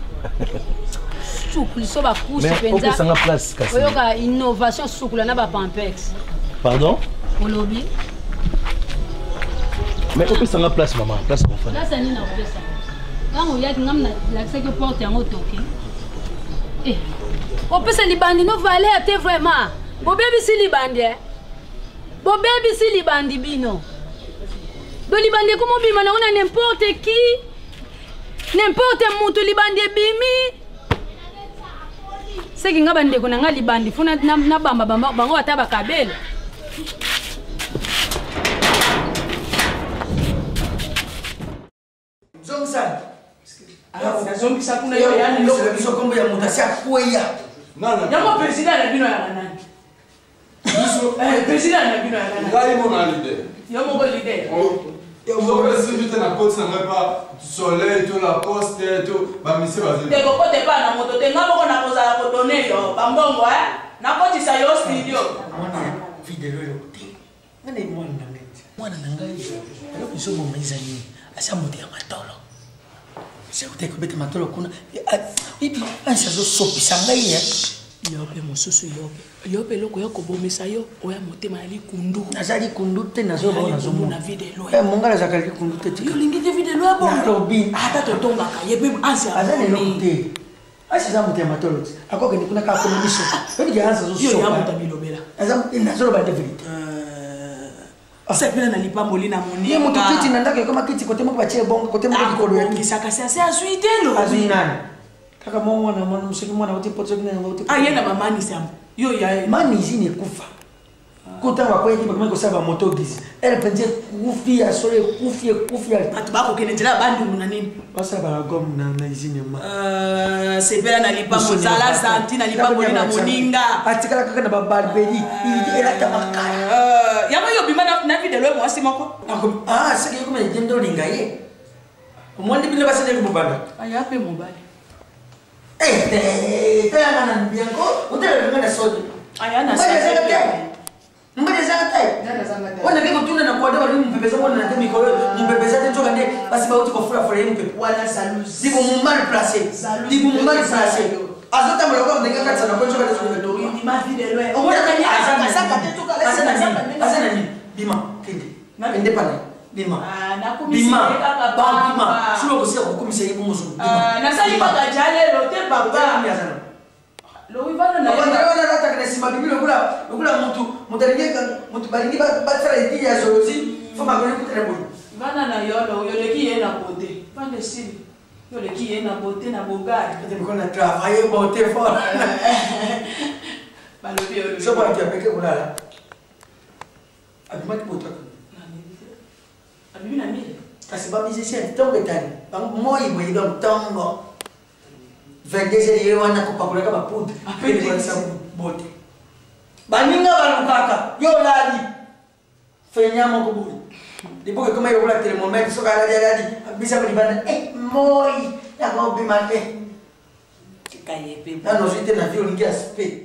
Soukuli so ba couche penza. Mais on place kasi. Oyoka innovation soukula na ba pampex. Pardon? Olobi. Mais on peut s'en place maman, place enfant. Là ça ni na pesa. Quand on y a ngam na l'accès que porte en toké. Eh. On peut se libandi no valeur te vraiment. Bo baby si libandi eh. Bo baby si libandi bino. Do libandi comme bima na on n'importe qui. N'importe mutu libandi bimi. C'est que nga bande ko nga libandi funa na bamba bango wataba kabela. Zongsan. Zongsan kuna yo yani loko biso kombo ya mutasi akweya. Non. Yamo président na bino ya nani? Président na bino ya nani? Ngai mo na leader. Yamo ko leader. Yo si vite na côte ça pas soleil tout la poste tout ba mise bazeli. Te ko te pa na moto te ngabo na koza ko donner yo bambongo na ko sa yo studio. Mwana video yo te. Ngane mwana na meti. Mwana na ngai. Alo biso mo mezani. Asa moto ya matolo. C'est que tu as matolo kuna. Et puis ansa zo sopisa ngai ya. Yope mosusu yope loko yako bomesa yo oya motema ali kundu nazali kundu te nazo bona zo mona vide lo mongala zakali kundu te yo lingite vide lo abo robi ata to tonga ka yebe ansa azali lo te asi za motema matolo akoke ni kuna ka kono miso yo ki ansa zo so yo ya motami lobela azam nazo ba David sepela na lipamboli na moni ye moto kiti na ndako kama kiti kote moko bache bongo kote moko dikolo ya kisaka sasa asuite lo azinani kaka mwana msiki mwana wote poto kina wote ayena mamani sambo yo ya mani zini kufa kota wa kweki bakama ko saba moto gizi elle pense kufi ya sole kufi ya atubako kenetela bandu na nini basa ba gom na izini ma sepela na lipambo zala santi na lipambo na moninga atikala kaka na barberi ila tabaka yama yo bimana na video lo mwasi moko sike ko me jendo linga ye umwandi bile basa ndio mbanda ayape mobali kaya ngana bianco utele ngana sodi ayana mbele zanga wana kiko tuna na kwa dawa limu mpepeza mwana na temi kolo mpepeza te toka nde basi ba uti ko fura fura mpepe wana salusi dibo mal placé azota mlo kwa ndenge katsa na kwa choka tezo ngeto ni ma vide lo o mwana kani asaka te toka asana ni bima kende na ende pale bima bima sio kusia kukumisa yibu muzu na sali paka jale lo te baba lo ivana na wana hata kana simamimi lokula mtu baringi batara iti ya solozi foma kone kutere boy vana na yolo leki yena bote pande sili yo leki yena bote na bogari peut-être qu'on a travaillé bote fort soko akiapeke kulala abimaki botaka abibi na mire kasi bamusicien ntongo etani moi boye donc ntongo 22 ye wana kopakolaka bapoudre apelikolisa bote baninga balukaka yo lali fenya moko boye liboke koma yokola telemometre soki alali bisa kolibanda moi yakobima te nanozwi te na vie olingi aspe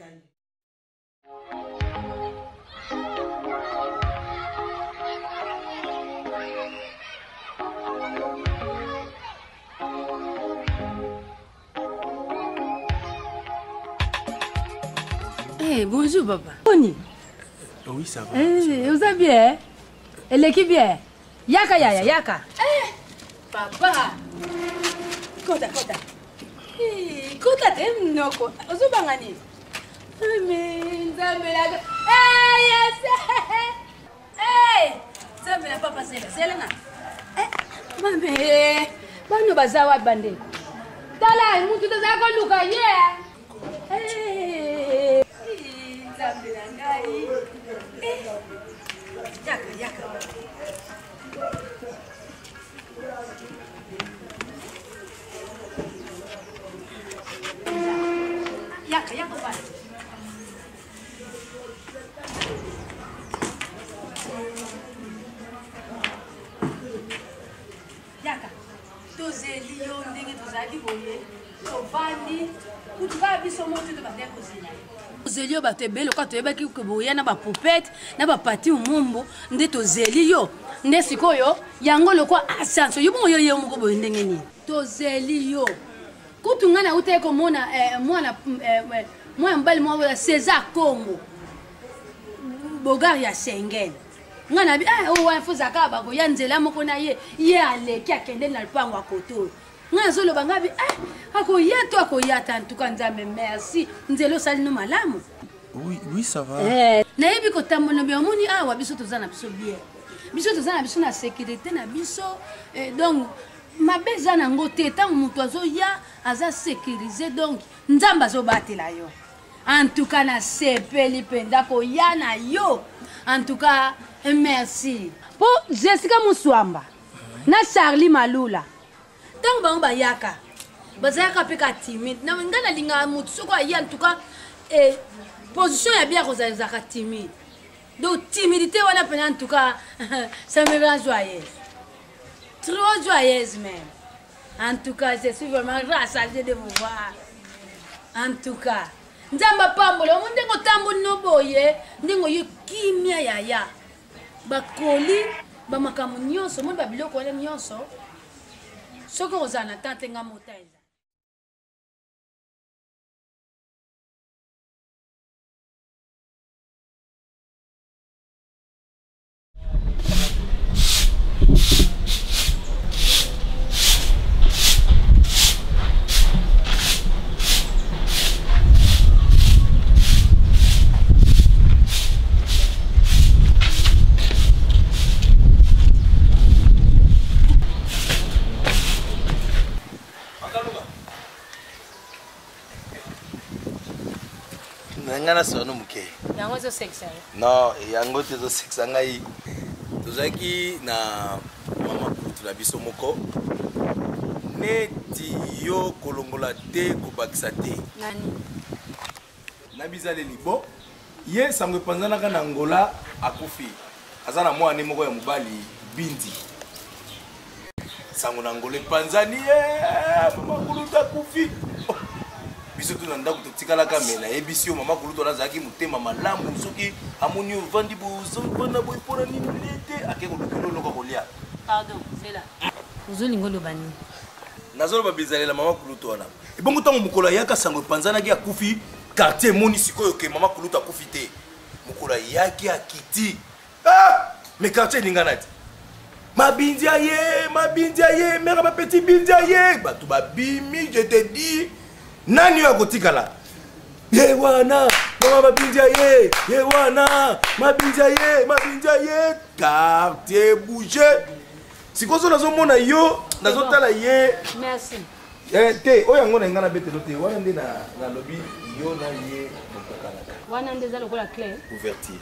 Bonjour papa. Boni. Oui, ça va. Vous allez bien? Et l'équipe bien? Yaka yaya yaka. Papa. Kota. Kota te mnoko. Ozo bangani. Mais nzambe la. Yes. Nzambe la papa c'est là. Mame. Bano bazawa bande. Tala mutu tazako luka yeah. Yaka. Bye. Yaka. Tozeli yo ndenge tozali boye. Tovandi. Kutuka biso moto de bande kozina. Tozeli yo bato ebele kwa toyebaki boye na bapopete na bapati umumbu nde tozeli yo nde sikoyo yango lokwa asanso yo bongo yo moko boye ndenge nini tozeli yo kutu nga na ute komona mwana mbali mwa César Congo bogar ya Schengen nga na bi wa fuzaka ba ko ya nzela moko na ye aleki akende na lupango akoto nga zoloba ngabi akoyata ntuka nzambe merci nzelo sali no malamu. Oui, ça va. Na yebi ko tambono bi omoni awa biso tozana biso bien. Biso tozana biso na sécurité na biso donc mabeza na ngote tant mutu azoya aza sécurisé donc nzamba zo batela yo. En tout cas na sepeli penda ko ya na yo. En tout cas merci. Po Jessica Muswamba na Charlie Malula. Tant bango bayaka. Bazaka peka timide. Na ngana linga mutu soko ya en tout cas position ya bien kozalaka timide. Donc timidité wana pena en tout cas ça me rend joyeuse. Trop joyeuse même. En tout cas, je suis vraiment rassasiée de vous voir. En tout cas, nzamba pambola omuntu ngotambo noboye ndingo yo kimia yaya. Bakoli bamakamu nyonso mo babiloko wana nyonso. Soko ozana tante nga motaiza. Ngana sono muke. Yango zo sexa. Non, yango te zo sexa ngai. Tozaki na mama kutu la biso moko. Neti yo kolongola te kobakisa te. Nani? Na bizale libo. Ye sangwe panzana kana Angola akufi. Azana mwana moko ya mobali bindi. Sango na Angola panzani mama kuluta kufi. Biso tu nanda kutikala kamena ebisio mama kuluto nazaki mutema malamu soki amoni ovandi bozo bana boy pona ni lete akeko lokolo loko kolia. Pardon, c'est là. Uzolingo lobani. Nazolo babizalela mama kuluto wana. Ebongo tango mukola yaka sango panzana ki akufi quartier moni sikoyo ke mama kuluto akufi te. Mukola yaki akiti. Mais quartier ninganati. Mabindia ye, mère ma petit bindia ye. Batu babimi, je te dis. Nani wa kotikala? Ye wana, mama mabindia ye wana, mabindia ye, quartier bougé. Si kozo nazo mona yo, nazo tala ye. Merci. Te, oyango na ngana bete lote, wana nde na lobby yo na ye mokakala. wana ndeza lokola clé ouverture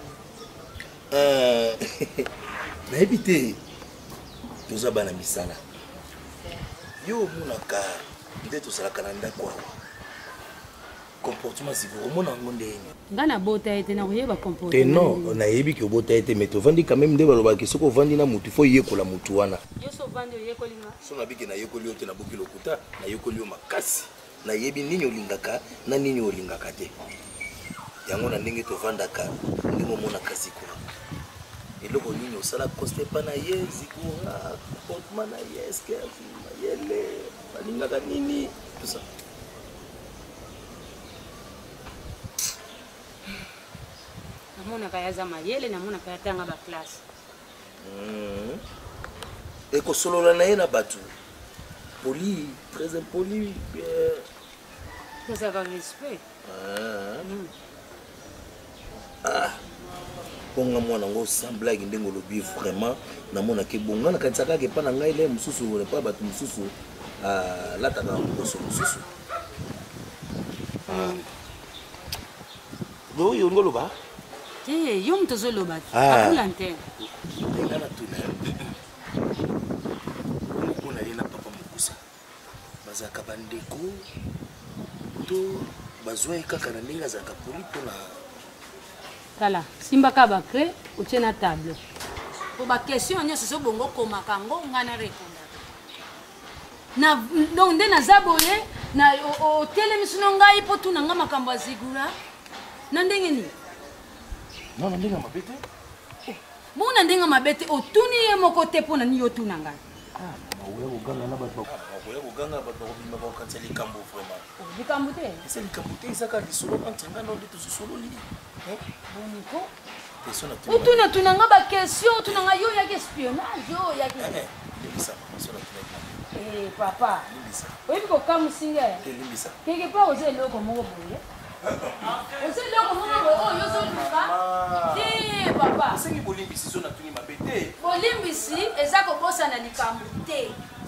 nayebi te toza bana misala yo omonaka nde tozalaka na ndako awa comportement sikoyo omona yango ndenge nga na bota ete na koyeba te comportement non nayebi ke obota ete mais tovandi quand même nde balobaki soki ovandi na mutu fo yekola mutu wana yo so ovandi oyekoli nga so nabiki nayekoli yo te naboki lokuta nayekoli yo makasi nayebi nini olingaka na nini olingaka te yango na ndenge tovandaka ndenge omonaka zikura eloko nini osala koste epa na ye zikura comportement na ye eske mayele balingaka nini tout ça namonaka yaza mayele namonaka yatanga baklasse ekosolola na ye na bato poli très impoli ezaka respect bonga mwana ngo semblaki ndenge olobi vraiment namonaki bonga nakanisa kaka epa na ngai le mosusu epa bato mosusu alataka mokoso mosusu oyo ngoloba yo moto ozoloba akula nte nga natuna moko na ye na papa mokusa bazalaka bandeko to bazwa ye kaka na ndenge azalaka poli mpona tala simbaka bacré otie na table po baquestion nyonso so bongo okomaka yango nga na répondaka donc nde naza boye otelemisi no ngai mpo tuna nga makambo ya zigura na ndenge nini na ndenge mabe te bongo na ndenge mabe te otuni ye moko te mpo na nini otuna ngai oya koganga na bato bakobima bakokanisa likambo vraiment likambo te eza likambo te ezaka lisolo antianga no nde tozosololi boniko otuna nga baquestion otuna nga yo oyaki espionnage yo oyaki papa oyebi kokamusinga keke pa oza eloko moko boye oza eloko moko boye oyo ozoluka papa osengi bolimbisi so natuni mabe te bolimbisi eza kobosana likambo te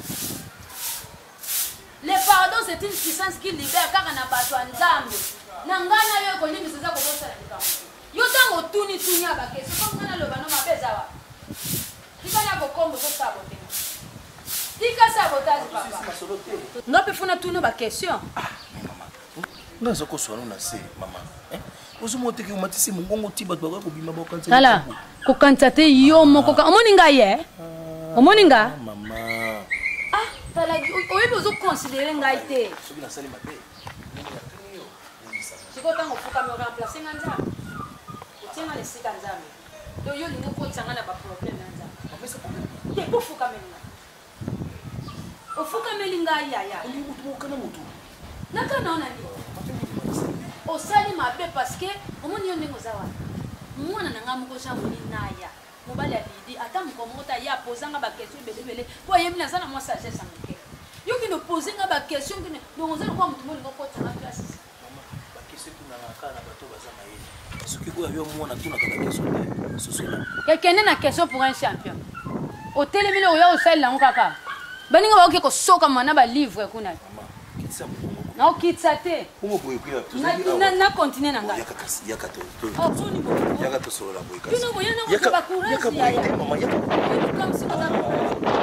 le pardon c'est une puissance qui libère kaka na bato ya nzambe na ngai na yo ekolimbisa eza kobosana likambo te yo ntango otuni ya bakesi ko nga naloba no mabe eza wapi tika na kokombo tosabote tika sabotage papa nga mpe funa tuni bakestion nga aza koswana na se mama ozomoteki omatisi mongongo ti bato bakoki kobima bakokanisa tala kokanisa te yo moko omoni ngai ye omoni nga tala oyebi ozoconsidere ngai te soki nasali mabe sikoyo ntango ofukami oremplace nga nzambe otienga na esika nzambe to yo olingi okotisanga na baproblème ya nzambe te po ofukameli ngai ofukameli ngai yaya nakana ona nini osali mabe parce que omoni yo ndenge oza wana mwana na ngai moko jamoni naya mobali ya lidi ata moko moko ta ye apozanga bakestion ebelebele po ayebi naza na mwa sagesse ya moke yo kende opose nga bakestion kende donc oza lokwa motu molingo okotanga place bakestion tunanga kaka na bato baza mayele soki oyo yo mwana tunaka bakestion te sosola ekende na question pour un champion otelemile oya osalela yango kaka baninga baoki kosoka mwana balivre kuna naokitisa te na continue na ngai yaka tosolola boye kasi